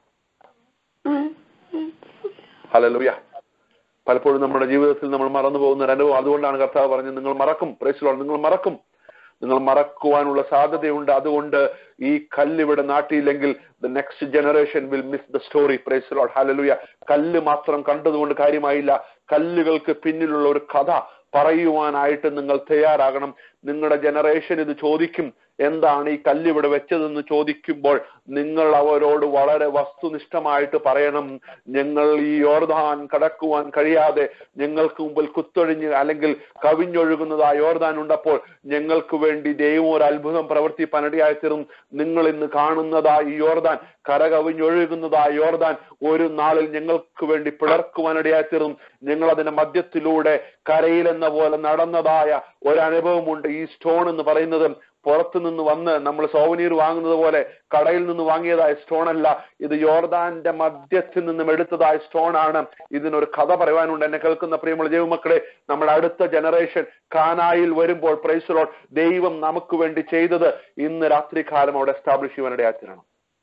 Hallelujah. പലപ്പോഴും നമ്മുടെ ജീവിതത്തിൽ നമ്മൾ മറന്നു പോകുന്ന ഒരു അനുഭവം. അതുകൊണ്ടാണ് കർത്താവ് പറഞ്ഞത്, നിങ്ങൾ മറക്കും. Praise the Lord. നിങ്ങൾ മറക്കും. നിങ്ങൾ മറക്കുവാനുള്ള സാധ്യതയുണ്ട്. അതുകൊണ്ട് ഈ കല്ലിവിടെ നാട്ടിയില്ലെങ്കിൽ the next generation will miss the story. Praise the Lord. Hallelujah. കല്ല് മാത്രം കണ്ടതുകൊണ്ട് കാര്യമായില്ല. കല്ലുകൾക്ക് പിന്നിലുള്ള ഒരു കഥ പറയുവാനായിട്ട് നിങ്ങൾ തയ്യാറാകണം. നിങ്ങളുടെ ജനറേഷൻ ഇത് ചോദിക്കും, എന്താണ് ഈ കല്ല് ഇവിടെ വെച്ചതെന്ന് ചോദിക്കുമ്പോൾ നിങ്ങൾ അവരോട് വളരെ വസ്തുനിഷ്ഠമായിട്ട് പറയണം, ഞങ്ങൾ ഈ യോർദാൻ കടക്കുവാൻ കഴിയാതെ ഞങ്ങൾക്ക് മുമ്പിൽ കുത്തൊഴിഞ്ഞ് അല്ലെങ്കിൽ കവിഞ്ഞൊഴുകുന്നതാ യോർദാൻ ഉണ്ടപ്പോൾ ഞങ്ങൾക്ക് വേണ്ടി ദൈവം ഒരു അത്ഭുതം പ്രവർത്തിപ്പാനിടയായി തീർന്നു. നിങ്ങൾ ഇന്ന് കാണുന്നതാ ഈ യോർദാൻ, കരകവിഞ്ഞൊഴുകുന്നതാ യോർദാൻ ഒരു നാളിൽ ഞങ്ങൾക്ക് വേണ്ടി പിളർക്കുവാനിടയായി തീർന്നു. ഞങ്ങൾ അതിന്റെ മധ്യത്തിലൂടെ കരയിലെന്ന പോലെ നടന്നതായ ഒരനുഭവമുണ്ട്. ഈ സ്റ്റോൺ എന്ന് പറയുന്നത് പുറത്തു നിന്ന് വന്ന് നമ്മൾ സോവനീർ വാങ്ങുന്നത് പോലെ കടയിൽ നിന്ന് വാങ്ങിയതായ സ്റ്റോൺ അല്ല. ഇത് യോർദാന്റെ മധ്യത്തിൽ നിന്നും എടുത്തതായ സ്റ്റോൺ ആണ്. ഇതിനൊരു കഥ പറയാനുണ്ട്. എന്നെ കേൾക്കുന്ന പ്രിയമുള്ള ദൈവമക്കളെ, നമ്മുടെ അടുത്ത ജനറേഷൻ കാനായിൽ വരുമ്പോൾ, പ്രൈസ് ദി ലോർഡ്, ദൈവം നമുക്ക് വേണ്ടി ചെയ്തത് ഇന്ന് രാത്രി കാലം അവിടെ എസ്റ്റാബ്ലിഷ് ചെയ്യാനിടയാത്തിരണം.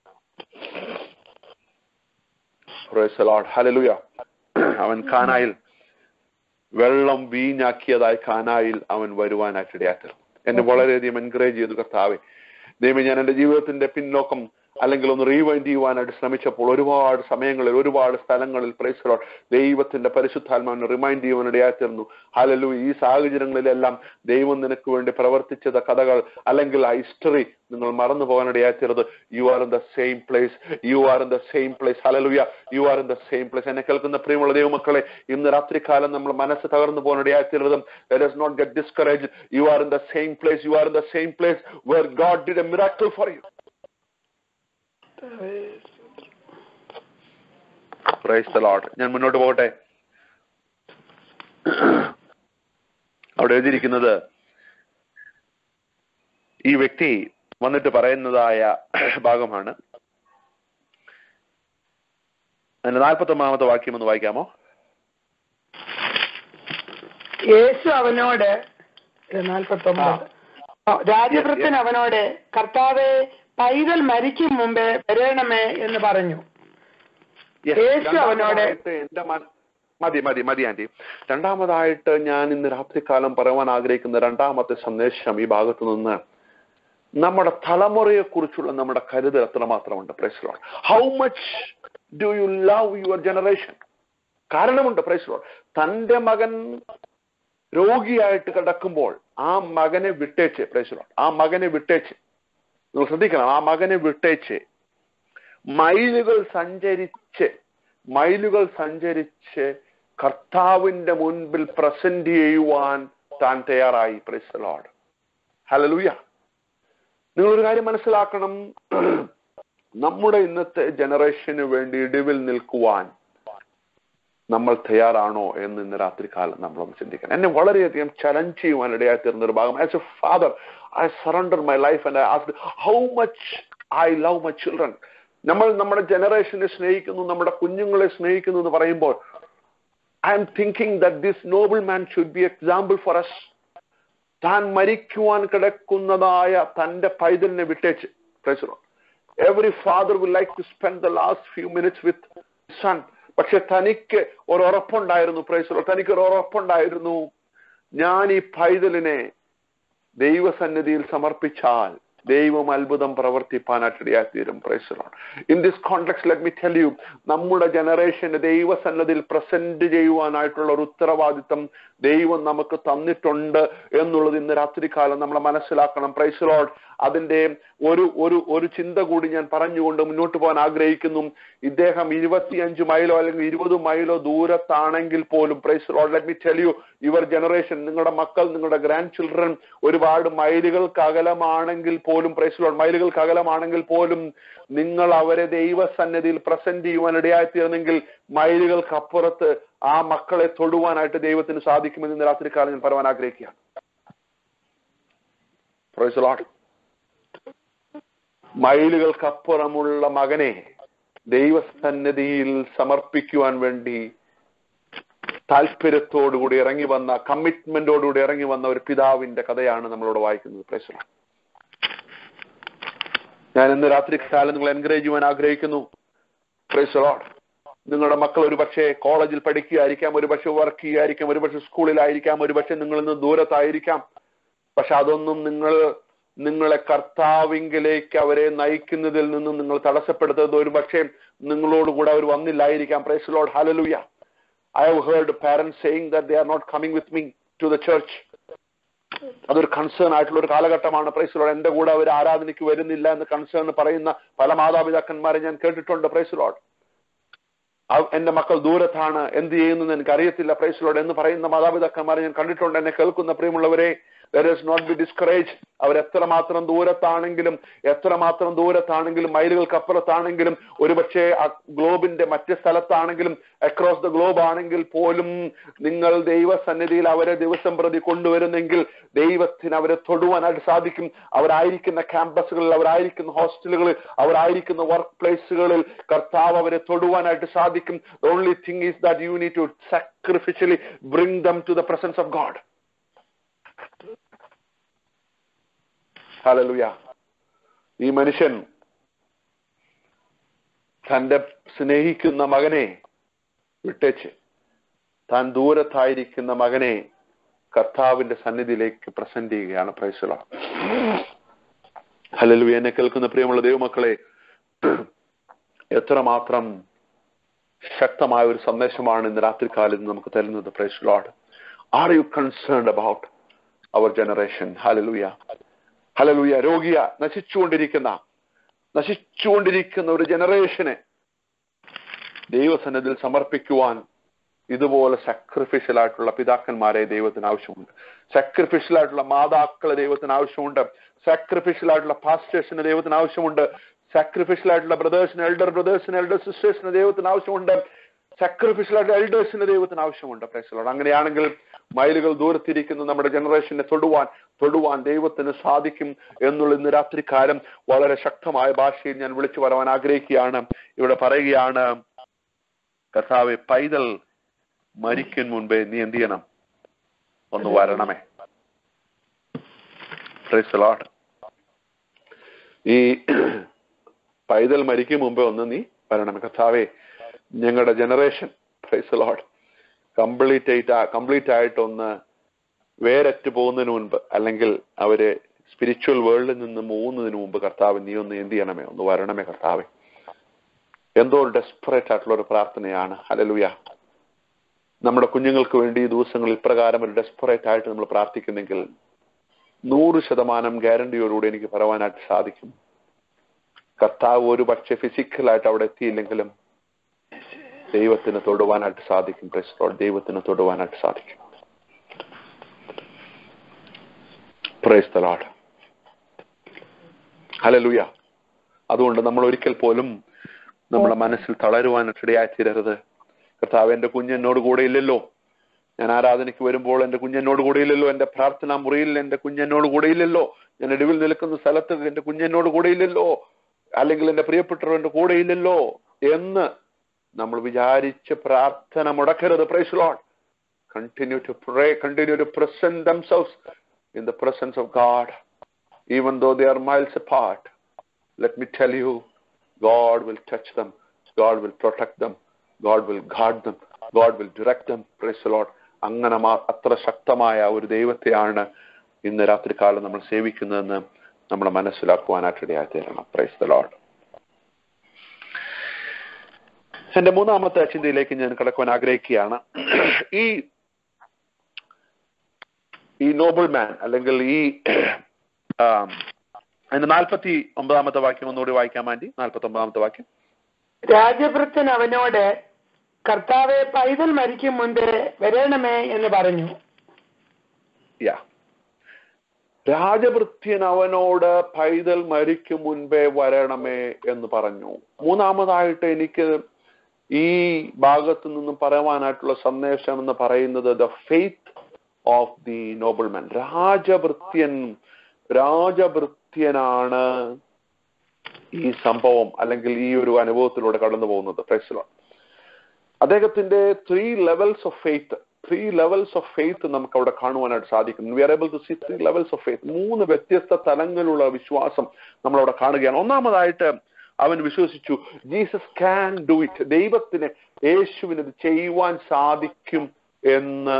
Praise the Lord. ഹല്ലേലൂയ. അവൻ കാനായിൽ വെള്ളം വീഞ്ഞാക്കിയതായി കാനായിൽ അവൻ വരുവാനായിട്ടിടയാത്തരും. എന്നെ വളരെയധികം എൻകറേജ് ചെയ്തു കർത്താവേ. ദൈവമേ, ഞാൻ എന്റെ ജീവിതത്തിന്റെ പിന്നോക്കം അല്ലെങ്കിൽ ഒന്ന് റീവൈൻഡ് ചെയ്യുവാനായിട്ട് ശ്രമിച്ചപ്പോൾ ഒരുപാട് സമയങ്ങളിൽ ഒരുപാട് സ്ഥലങ്ങളിൽ, പ്രൈസ് ദി ലോർഡ്, ദൈവത്തിന്റെ പരിശുദ്ധാത്മാവിനെ റിമൈൻഡ് ചെയ്യുവാനിടയായിത്തീർന്നു. ഹല്ലേലൂയ. ഈ സാഹചര്യങ്ങളിലെല്ലാം ദൈവം നിനക്ക് വേണ്ടി പ്രവർത്തിച്ചത് കഥകൾ അല്ലെങ്കിൽ ആ ഹിസ്റ്ററി നിങ്ങൾ മറന്നു പോകാനിടയായിത്തീർന്നത്. You are in the same place, you are in the same place. Hallelujah. You are in the same place. എന്നെ കേൾക്കുന്ന പ്രിയമുള്ള ദൈവമക്കളെ, ഇന്ന് രാത്രികാലം നമ്മൾ മനസ്സ് തകർന്നു പോകാനിടയായിത്തീർന്നതും, let us not get discouraged. You are in the same place. You are in the same place where God did a miracle for you. Praise the Lord. ഞാൻ മുന്നോട്ട് പോകട്ടെ. അവിടെ എഴുതിയിരിക്കുന്നത്, ഈ വ്യക്തി വന്നിട്ട് പറയുന്നതായ ഭാഗമാണ്. അതിന്റെ നാൽപ്പത്തി ഒമ്പതാമത്തെ വാക്യം ഒന്ന് വായിക്കാമോ? യേശു അവനോട് നാൽപ്പത്തി ഒമ്പത് രാജഭൃത്യൻ അവനോട് കർത്താവേ പൈതൽ മരിക്കും മുമ്പേ വരണമേ എന്ന് പറഞ്ഞു. യേശു അവനോട് എന്റെ മതി മതി മതി ആന്റി. രണ്ടാമതായിട്ട് ഞാൻ ഇന്ന് രാത്രികാലം പറയാൻ ആഗ്രഹിക്കുന്ന രണ്ടാമത്തെ സന്ദേശം ഈ ഭാഗത്ത് നിന്ന് നമ്മുടെ തലമുറയെ കുറിച്ചുള്ള നമ്മുടെ കരുതൽ എത്രമാത്രമുണ്ട്. Praise Lord. How much do you love your generation? കാരണമുണ്ട്. Praise Lord. തന്റെ മകൻ രോഗിയായിട്ട് കിടക്കുമ്പോൾ ആ മകനെ വിട്ടേച്ച്, പ്രൈസ് ലോർഡ്, ആ മകനെ വിട്ടേച്ച്, നിങ്ങൾ ശ്രദ്ധിക്കണം, ആ മകനെ വിട്ടേച്ച് മൈലുകൾ സഞ്ചരിച്ച് മൈലുകൾ സഞ്ചരിച്ച് കർത്താവിന്റെ മുൻപിൽ പ്രസന്റ് ചെയ്യുവാൻ താൻ തയ്യാറായി. Praise the Lord. ഹല്ലേലൂയ. നിങ്ങളൊരു കാര്യം മനസ്സിലാക്കണം, നമ്മുടെ ഇന്നത്തെ ജനറേഷന് വേണ്ടി ഇടിവിൽ നിൽക്കുവാൻ നമ്മൾ തയ്യാറാണോ എന്ന് ഇന്ന് രാത്രി കാലം നമ്മളൊന്ന് ചിന്തിക്കണം. എന്നെ വളരെയധികം ചലഞ്ച് ചെയ്യുവാൻ ഇടയായി തീർന്ന ഒരു ഭാഗം. As a father I surrender my life and I asked how much I love my children. നമ്മൾ നമ്മുടെ ജനറേഷനെ സ്നേഹിക്കുന്നു, നമ്മുടെ കുഞ്ഞുങ്ങളെ സ്നേഹിക്കുന്നു എന്ന് പറയുമ്പോൾ I am thinking that this noble man should be example for us. താൻ മരിക്കുവാൻ കിടക്കുന്നതായ തന്റെ പൈതലിനെ വിട്ടേച്ച്, praise the Lord, every father will like to spend the last few minutes with son. പക്ഷെ തനിക്ക് ഒരു ഉറപ്പുണ്ടായിരുന്നു, പ്രൈസ് ദി ലോർഡ്, തനിക്ക് ഒരു ഉറപ്പുണ്ടായിരുന്നു, ഞാൻ ഈ പൈതലിനെ ദൈവസന്നിധിയിൽ സമർപ്പിച്ചാൽ ദൈവം അത്ഭുതം പ്രവർത്തിപ്പാനായിട്ടിടയായി തീരും. Praise the Lord. In this context let me tell you, നമ്മുടെ ജനറേഷന് ദൈവസന്നിധിയിൽ പ്രസന്റ് ചെയ്യുവാനായിട്ടുള്ള ഒരു ഉത്തരവാദിത്തം ദൈവം നമുക്ക് തന്നിട്ടുണ്ട് എന്നുള്ളത് ഇന്ന് രാത്രികാലം നമ്മൾ മനസ്സിലാക്കണം. Praise the Lord. അതിന്റെ ഒരു ഒരു ഒരു ചിന്ത കൂടി ഞാൻ പറഞ്ഞുകൊണ്ട് മുന്നോട്ട് പോകാൻ ആഗ്രഹിക്കുന്നു. ഇദ്ദേഹം ഇരുപത്തിയഞ്ച് മൈലോ അല്ലെങ്കിൽ ഇരുപത് മൈലോ ദൂരത്താണെങ്കിൽ പോലും, praise the Lord, let me tell you, your generation, നിങ്ങളുടെ മക്കൾ, നിങ്ങളുടെ ഗ്രാൻഡ് ചിൽഡ്രൻ ഒരുപാട് മൈലുകൾക്ക് അകലമാണെങ്കിൽ പോലും, പ്രൈസ് ദി ലോർഡ്, മൈലുകൾക്ക് അകലമാണെങ്കിൽ പോലും നിങ്ങൾ അവരെ ദൈവസന്നിധിയിൽ പ്രസന്റ് ചെയ്യുവാൻ ഇടയായിത്തീർന്നെങ്കിൽ മൈലുകൾക്ക് അപ്പുറത്ത് ആ മക്കളെ തൊടുവാനായിട്ട് ദൈവത്തിന് സാധിക്കുമെന്ന് ഇന്ന് രാത്രികാലം ഞാൻ പറയാൻ ആഗ്രഹിക്കുകയാണ്. Praise the Lord. മൈലുകൾക്കപ്പുറമുള്ള മകനെ ദൈവസന്നിധിയിൽ സമർപ്പിക്കുവാൻ വേണ്ടി താല്പര്യത്തോടുകൂടി ഇറങ്ങി വന്ന, കമ്മിറ്റ്മെന്റോടുകൂടി ഇറങ്ങി വന്ന ഒരു പിതാവിന്റെ കഥയാണ് നമ്മളോട് വായിക്കുന്നത്. Praise the Lord. ഞാൻ ഇന്ന് രാത്രി കാലം നിങ്ങൾ എൻകറേജ് ചെയ്യാൻ ആഗ്രഹിക്കുന്നു. Praise the Lord. നിങ്ങളുടെ മക്കൾ ഒരു പക്ഷേ കോളേജിൽ പഠിക്കുകയായിരിക്കാം, ഒരു പക്ഷെ വർക്ക് ചെയ്യുകയായിരിക്കാം, ഒരു പക്ഷെ സ്കൂളിലായിരിക്കാം, ഒരു പക്ഷെ നിങ്ങൾ ഇന്ന് ദൂരത്തായിരിക്കാം. പക്ഷെ അതൊന്നും നിങ്ങൾ നിങ്ങളെ കർത്താവിങ്കിലേക്ക് അവരെ നയിക്കുന്നതിൽ നിന്നും നിങ്ങൾ തടസ്സപ്പെടുത്തത് ഒരു പക്ഷേ നിങ്ങളോടുകൂടെ അവർ വന്നില്ലായിരിക്കാം. Praise the Lord. Hallelujah. I have heard parents saying that they are not coming with me to the church. അതൊരു കൺസേൺ ആയിട്ടുള്ള ഒരു കാലഘട്ടമാണ്. Praise the Lord. എന്റെ കൂടെ അവർ ആരാധനയ്ക്ക് വരുന്നില്ല എന്ന് കൺസേൺ പറയുന്ന പല മാതാപിതാക്കന്മാരെ ഞാൻ കേട്ടിട്ടുണ്ട്. Praise the Lord. എന്റെ മക്കൾ ദൂരത്താണ്, എന്ത് ചെയ്യുന്നു എനിക്ക് അറിയത്തില്ല, പ്രൈസ് ദി ലോർഡ് എന്ന് പറയുന്ന മാതാപിതാക്കന്മാരെ ഞാൻ കണ്ടിട്ടുണ്ട്. എന്നെ കേൾക്കുന്ന പ്രിയമുള്ളവരെ, let us not be discouraged. അവർ എത്രമാത്രം ദൂരത്താണെങ്കിലും എത്രമാത്രം ദൂരത്താണെങ്കിലും മൈലുകൾക്കപ്പുറത്താണെങ്കിലും ഒരുപക്ഷെ ഗ്ലോബിന്റെ മറ്റ് സ്ഥലത്താണെങ്കിലും അക്രോസ് ദ ഗ്ലോബ് ആണെങ്കിൽ പോലും നിങ്ങൾ ദൈവസന്നിധിയിൽ അവരെ ദിവസം പ്രതി കൊണ്ടുവരുന്നെങ്കിൽ ദൈവത്തിന് അവരെ തൊടുവാനായിട്ട് സാധിക്കും. അവരായിരിക്കുന്ന ക്യാമ്പസുകളിൽ, അവരായിരിക്കുന്ന ഹോസ്റ്റലുകളിൽ, അവരായിരിക്കുന്ന വർക്ക് പ്ലേസുകളിൽ കർത്താവ് അവരെ തൊടുവാനായിട്ട് സാധിക്കും. The only thing is that you need to sacrificially bring them to the presence of God. Hallelujah. ഈ മനുഷ്യൻ തന്റെ സ്നേഹിക്കുന്ന മകനെ വിട്ടേച്ച് താൻ ദൂരത്തായിരിക്കുന്ന മകനെ കർത്താവിന്റെ സന്നിധിയിലേക്ക് പ്രസന്റ് ചെയ്യുകയാണ്. Praise the Lord. ഹല്ലേലൂയ. എന്നെ കേൾക്കുന്ന പ്രിയമുള്ള ദൈവമക്കളെ, എത്രമാത്രം ശക്തമായ ഒരു സന്ദേശമാണ് ഇന്ന് രാത്രികാലത്ത് നമുക്ക് തരുന്നത്. Praise the Lord. Are you concerned about our generation? Hallelujah. Hallelujah. രോഗിയ നശിച്ചുകൊണ്ടിരിക്കുന്ന നശിച്ചുകൊണ്ടിരിക്കുന്ന ഒരു ജനറേഷനെ ദൈവസന്നിധിയിൽ സമർപ്പിക്കുവാൻ ഇതുപോലെ സാക്രിഫിഷ്യൽ ആയിട്ടുള്ള പിതാക്കന്മാരെ ദൈവത്തിന് ആവശ്യമുണ്ട്. സാക്രിഫിഷ്യൽ ആയിട്ടുള്ള മാതാക്കളെ ദൈവത്തിന് ആവശ്യമുണ്ട്. സാക്രിഫിഷ്യൽ ആയിട്ടുള്ള പാസ്റ്റേഴ്സിന് ദൈവത്തിന് ആവശ്യമുണ്ട്. സാക്രിഫിഷ്യൽ ആയിട്ടുള്ള ബ്രദേഴ്സിന്, എൽഡർ ബ്രദേഴ്സിന്, എൽഡർ സിസ്റ്റേഴ്സിന് ദൈവത്തിന് ആവശ്യമുണ്ട്. സാക്രിഫിഷ്യൽ ആയിട്ടുള്ള എൽഡേഴ്സിന് ദൈവത്തിന് ആവശ്യമുണ്ട്. Praise the Lord. അങ്ങനെയാണെങ്കിൽ മൈലുകൾ ദൂരത്തിരിക്കുന്ന നമ്മുടെ ജനറേഷനെ തൊടുവാൻ തൊടുവാൻ ദൈവത്തിന് സാധിക്കും എന്നുള്ള ഇന്ന് രാത്രികാലം വളരെ ശക്തമായ ഭാഷയിൽ ഞാൻ വിളിച്ചു പറയാൻ ആഗ്രഹിക്കുകയാണ്. ഇവിടെ പറയുകയാണ്, കർത്താവെ, പൈതൽ മരിക്കും മുൻപേ നീ എന്ത് ചെയ്യണം? ഒന്ന് വരണമേ. Praise the Lord. ഈ പൈതൽ മരിക്കും മുമ്പേ ഒന്ന് നീ വരണമേ. കർത്താവെ, ഞങ്ങളുടെ generation praise the Lord complete ആയിട്ട് കംപ്ലീറ്റ് ആയിട്ടൊന്ന് വേരറ്റ് പോകുന്നതിന് മുൻപ്, അല്ലെങ്കിൽ അവര് സ്പിരിച്വൽ വേൾഡിൽ നിന്ന് പോകുന്നതിന് മുമ്പ് കർത്താവ് നീ ഒന്ന് എന്ത് ചെയ്യണമേ? ഒന്ന് വരണമേ കർത്താവെ. എന്തോ ഒരു ഡെസ്പറേറ്റ് ആയിട്ടുള്ള ഒരു പ്രാർത്ഥനയാണ്. ഹല്ലേലൂയ. നമ്മുടെ കുഞ്ഞുങ്ങൾക്ക് വേണ്ടി ഈ ദിവസങ്ങളിൽ ഇപ്രകാരം ഒരു ഡെസ്പറേറ്റ് ആയിട്ട് നമ്മൾ പ്രാർത്ഥിക്കുന്നെങ്കിൽ നൂറ് ശതമാനം ഗ്യാരണ്ടിയോടുകൂടി എനിക്ക് പറയാനായിട്ട് സാധിക്കും, കർത്താവ് ഒരു പക്ഷെ ഫിസിക്കലായിട്ട് അവിടെ എത്തിയില്ലെങ്കിലും ദൈവത്തിന് തൊടുവാനായിട്ട് സാധിക്കും. Praise the Lord. ദൈവത്തിന് തൊടുവാനായിട്ട് സാധിക്കും. Praise the Lord. ഹല്ലേലൂയ. അതുകൊണ്ട് നമ്മൾ ഒരിക്കൽ പോലും നമ്മുടെ മനസ്സിൽ തളരുവാനായിട്ട് ഇടയായി തീരരുത്. കർത്താവ്, എന്റെ കുഞ്ഞെന്നോട് കൂടെ ഇല്ലല്ലോ, ഞാൻ ആരാധനയ്ക്ക് വരുമ്പോൾ എന്റെ കുഞ്ഞെന്നോട് കൂടെ ഇല്ലല്ലോ, എന്റെ പ്രാർത്ഥനാ മുറിയിൽ എന്റെ കുഞ്ഞെന്നോട് കൂടെ ഇല്ലല്ലോ, ഞാൻ ഇടിവിൽ നിൽക്കുന്ന സ്ഥലത്ത് എന്റെ കുഞ്ഞെന്നോട് കൂടെ ഇല്ലല്ലോ, അല്ലെങ്കിൽ എന്റെ പ്രിയപ്പെട്ടവർ എന്റെ കൂടെ ഇല്ലല്ലോ എന്ന് നമ്മൾ വിചാരിച്ച് പ്രാർത്ഥന മുടക്കരുത്. Praise the Lord. Continue to pray, continue to present themselves in the presence of God, even though they are miles apart. Let me tell you, God will touch them, God will protect them, God will guard them, God will direct them. Praise the Lord. അങ്ങനെ അത്ര ശക്തമായ ഒരു ദൈവത്തെയാണ് ഇന്ന് രാത്രികാലം നമ്മൾ സേവിക്കുന്നതെന്ന് നമ്മൾ മനസ്സിലാക്കുവാനായിട്ട് ഇടയായി തീരണം. Praise the Lord. എന്റെ മൂന്നാമത്തെ ചിന്തയിലേക്ക് ഞാൻ കടക്കുവാൻ ആഗ്രഹിക്കുകയാണ്. ഈ ഈ നോബിൾ മാൻ, അല്ലെങ്കിൽ ഈ അതിന്റെ നാൽപ്പത്തി ഒമ്പതാമത്തെ വാക്യം ഒന്നുകൂടി വായിക്കാൻ വേണ്ടി. നാൽപ്പത്തി ഒമ്പതാമത്തെ വാക്യം. രാജഭൃത്യൻ അവനോട്, കർത്താവെ, പൈതൽ മരിക്കും മുൻപേ വരണമേ എന്ന് പറഞ്ഞു. യാ രാജഭൃത്യൻ അവനോട് പൈതൽ മരിക്കും മുൻപേ വരണമേ എന്ന് പറഞ്ഞു. മൂന്നാമതായിട്ട് എനിക്ക് ഈ ഭാഗത്തു നിന്നും പറയുവാനായിട്ടുള്ള സന്ദേശം എന്ന് പറയുന്നത് the faith of the noble man. രാജഭൃത്യൻ രാജഭൃത്യനാണ് ഈ സംഭവം അല്ലെങ്കിൽ ഈ ഒരു അനുഭവത്തിലൂടെ കടന്നു പോകുന്നത്. Praise the Lord. അദ്ദേഹത്തിന്റെ three levels of faith three levels of faith നമുക്ക് അവിടെ കാണുവാനായിട്ട് സാധിക്കും. We are able to see three levels of faith. മൂന്ന് വ്യത്യസ്ത തലങ്ങളിലുള്ള വിശ്വാസം നമ്മളവിടെ കാണുകയാണ്. ഒന്നാമതായിട്ട് അവൻ വിശ്വസിച്ചു, ജീസസ് ക്യാൻ ഡു ഇറ്റ്. ദൈവത്തിന്, യേശുവിന് ഇത് ചെയ്യുവാൻ സാധിക്കും എന്ന്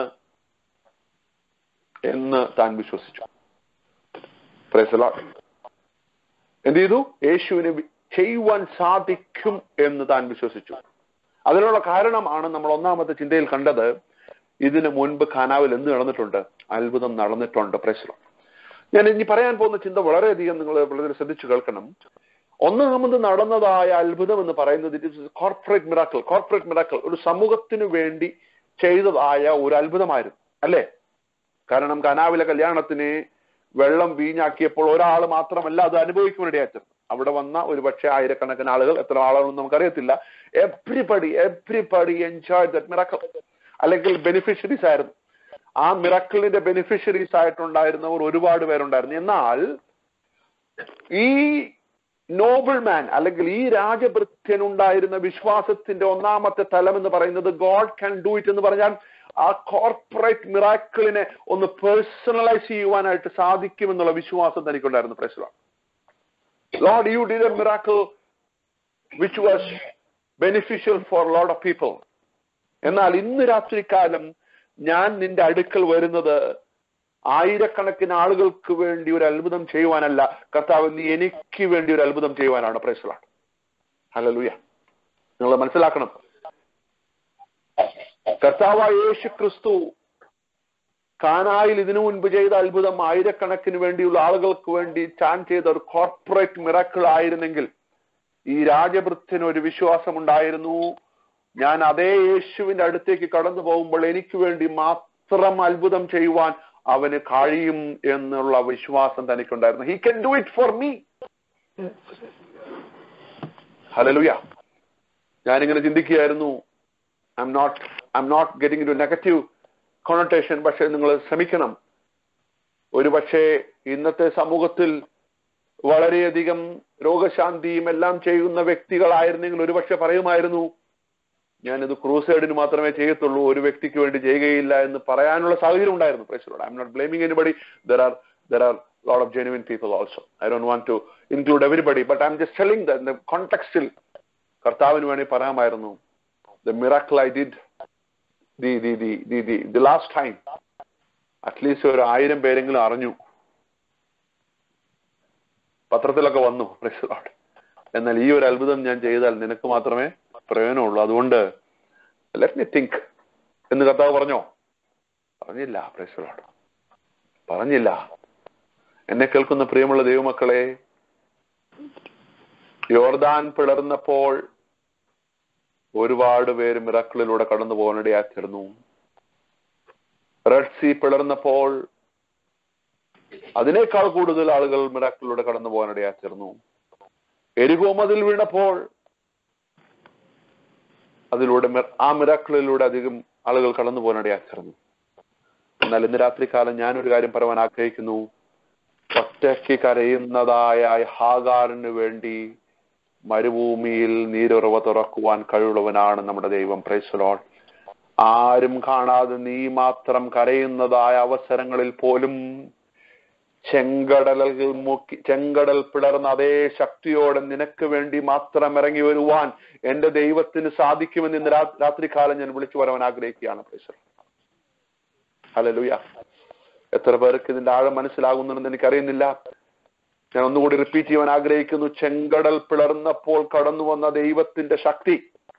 എന്ന് താൻ വിശ്വസിച്ചു. Praise the Lord. എന്ത് ചെയ്തു? യേശുവിന് ചെയ്യുവാൻ സാധിക്കും എന്ന് താൻ വിശ്വസിച്ചു. അതിനുള്ള കാരണമാണ് നമ്മൾ ഒന്നാമത്തെ ചിന്തയിൽ കണ്ടത്. ഇതിനു മുൻപ് കാനാവിൽ എന്ത് നടന്നിട്ടുണ്ട്? അത്ഭുതം നടന്നിട്ടുണ്ട്. Praise the Lord. ഞാൻ ഇനി പറയാൻ പോകുന്ന ചിന്ത വളരെയധികം നിങ്ങൾ വളരെ ശ്രദ്ധിച്ചു കേൾക്കണം. ഒന്നാമത് നടന്നതായ അത്ഭുതം എന്ന് പറയുന്നത് it is corporate miracle. Corporate miracle ഒരു സമൂഹത്തിന് വേണ്ടി ചെയ്തതായ ഒരു അത്ഭുതമായിരുന്നു, അല്ലേ? കാരണം കാനാവിലെ കല്യാണത്തിന് വെള്ളം വീഞ്ഞാക്കിയപ്പോൾ ഒരാൾ മാത്രമല്ല അത് അനുഭവിക്കുവാനിടയാറ്റത്. അവിടെ വന്ന ഒരു പക്ഷേ ആയിരക്കണക്കിന് ആളുകൾ, എത്ര ആളുകളൊന്നും നമുക്കറിയത്തില്ല. Everybody everybody enjoy that miracle, അല്ലെങ്കിൽ ബെനിഫിഷ്യറീസ് ആയിരുന്നു. ആ മിറാക്കിളിന്റെ ബെനിഫിഷ്യറീസ് ആയിട്ടുണ്ടായിരുന്നവർ ഒരുപാട് പേരുണ്ടായിരുന്നു. എന്നാൽ ഈ നോബിൾ മാൻ അല്ലെങ്കിൽ ഈ രാജഭൃത്യനുണ്ടായിരുന്ന വിശ്വാസത്തിന്റെ ഒന്നാമത്തെ തലം എന്ന് പറയുന്നത് ഗോഡ് ക്യാൻ ഡു ഇറ്റ് എന്ന് പറഞ്ഞാൽ ആ കോർപ്പറേറ്റ് മിറാക്കിളിനെ ഒന്ന് പേഴ്സണലൈസ് ചെയ്യുവാനായിട്ട് സാധിക്കുമെന്നുള്ള വിശ്വാസം തനിക്കുണ്ടായിരുന്നു. Praise the Lord. Lord, you did a miracle which was beneficial for a lot of people. എന്നാൽ ഇന്ന് രാത്രികാലം ഞാൻ നിന്റെ അടുക്കൽ വരുന്നത് ആയിരക്കണക്കിന് ആളുകൾക്ക് വേണ്ടി ഒരു അത്ഭുതം ചെയ്യുവാനല്ല, കർത്താവ് നീ എനിക്ക് വേണ്ടി ഒരു അത്ഭുതം ചെയ്യുവാനാണ്. Praise the Lord. ഹല്ലേലൂയ. നിങ്ങൾ മനസ്സിലാക്കണം, കർത്താവായ യേശു ക്രിസ്തു കാനായിൽ ഇതിനു മുൻപ് ചെയ്ത അത്ഭുതം ആയിരക്കണക്കിന് വേണ്ടിയുള്ള ആളുകൾക്ക് വേണ്ടി താൻ ചെയ്ത ഒരു കോർപ്പറേറ്റ് മിറാക്കിൾ ആയിരുന്നെങ്കിൽ ഈ രാജഭൃത്യന് ഒരു വിശ്വാസം ഉണ്ടായിരുന്നു. ഞാൻ അതേ യേശുവിന്റെ അടുത്തേക്ക് കടന്നു പോകുമ്പോൾ എനിക്ക് വേണ്ടി മാത്രം അത്ഭുതം ചെയ്യുവാൻ അവന് കഴിയും എന്നുള്ള വിശ്വാസം തനിക്കുണ്ടായിരുന്നു. He can do it for me. Hallelujah. ഞാനിങ്ങനെ ചിന്തിക്കുകയായിരുന്നു, I am not I am not getting to negative connotation. പക്ഷെ നിങ്ങൾ ശ്രമിക്കണം. ഒരു പക്ഷേ ഇന്നത്തെ സമൂഹത്തിൽ വളരെയധികം രോഗശാന്തിയും എല്ലാം ചെയ്യുന്ന വ്യക്തികളായിരുന്നെങ്കിൽ ഒരുപക്ഷെ പറയുമായിരുന്നു, ഞാനിത് ക്രൂസൈഡിന് മാത്രമേ ചെയ്യത്തുള്ളൂ, ഒരു വ്യക്തിക്ക് വേണ്ടി ചെയ്യുകയില്ല എന്ന് പറയാനുള്ള സാഹചര്യം ഉണ്ടായിരുന്നു. Praise the Lord. I am not blaming anybody. There are there are lot of genuine people also. I don't want to include everybody, but I'm just telling that in the context കർത്താവിന് വേണ്ടി പറയാമായിരുന്നു, the miracle I did the the the the the, the last time at least ഒരു ആയിരം പേരെങ്കിലും അറിഞ്ഞു, പത്രത്തിലൊക്കെ വന്നു. Praise the Lord. എന്നാൽ ഈ ഒരു അത്ഭുതം ഞാൻ ചെയ്താൽ നിനക്ക് മാത്രമേ പ്രയോജനമുള്ളൂ, അതുകൊണ്ട് let me think എന്ന് കർത്താവ് പറഞ്ഞോ? പറഞ്ഞില്ല. Praise the Lord. പറഞ്ഞില്ല. എന്നെ കേൾക്കുന്ന പ്രിയമുള്ള ദൈവമക്കളെ, യോർദാൻ പിളർന്നപ്പോൾ ഒരുപാട് പേര് മിറക്കിളിലൂടെ കടന്നു പോകാനിടയായിരുന്നു. റെഡ് സീ പിളർന്നപ്പോൾ അതിനേക്കാൾ കൂടുതൽ ആളുകൾ മിറക്കിളിലൂടെ കടന്നു പോകാനിടയായിരുന്നു. എരിഹോ മതിൽ വീണപ്പോൾ അതിലൂടെ ആ മിറക്കിളിലൂടെ അധികം ആളുകൾ കടന്നു പോകാനിടയായിരുന്നു. എന്നാൽ ഇന്ന് രാത്രികാലം ഞാനൊരു കാര്യം പറയാൻ ആഗ്രഹിക്കുന്നു. ഒറ്റയ്ക്ക് കരയുന്നതായ ഹാഗാറിന് വേണ്ടി മരുഭൂമിയിൽ നീരുറവ തുറക്കുവാൻ കഴിവുള്ളവനാണ് നമ്മുടെ ദൈവം. Praise the Lord. ആരും കാണാതെ നീ മാത്രം കരയുന്നതായ അവസരങ്ങളിൽ പോലും ചെങ്കടൽ മുക്കി ചെങ്കടൽ പിളർന്ന അതേ ശക്തിയോടെ നിനക്ക് വേണ്ടി മാത്രം ഇറങ്ങി വരുവാൻ എന്റെ ദൈവത്തിന് സാധിക്കുമെന്ന് ഇന്ന് രാത്രികാലം ഞാൻ വിളിച്ചു പറയാൻ ആഗ്രഹിക്കുകയാണ്. Praise the Lord. ഹല്ലേലൂയ. എത്ര പേർക്ക് ഇതിന്റെ ആഴം മനസ്സിലാകുന്നുണ്ടെന്ന് എനിക്കറിയുന്നില്ല. ഞാൻ ഒന്നുകൂടി റിപ്പീറ്റ് ചെയ്യാൻ ആഗ്രഹിക്കുന്നു. ചെങ്കടൽ പിളർന്നപ്പോൾ കടന്നു വന്ന ദൈവത്തിന്റെ ശക്തി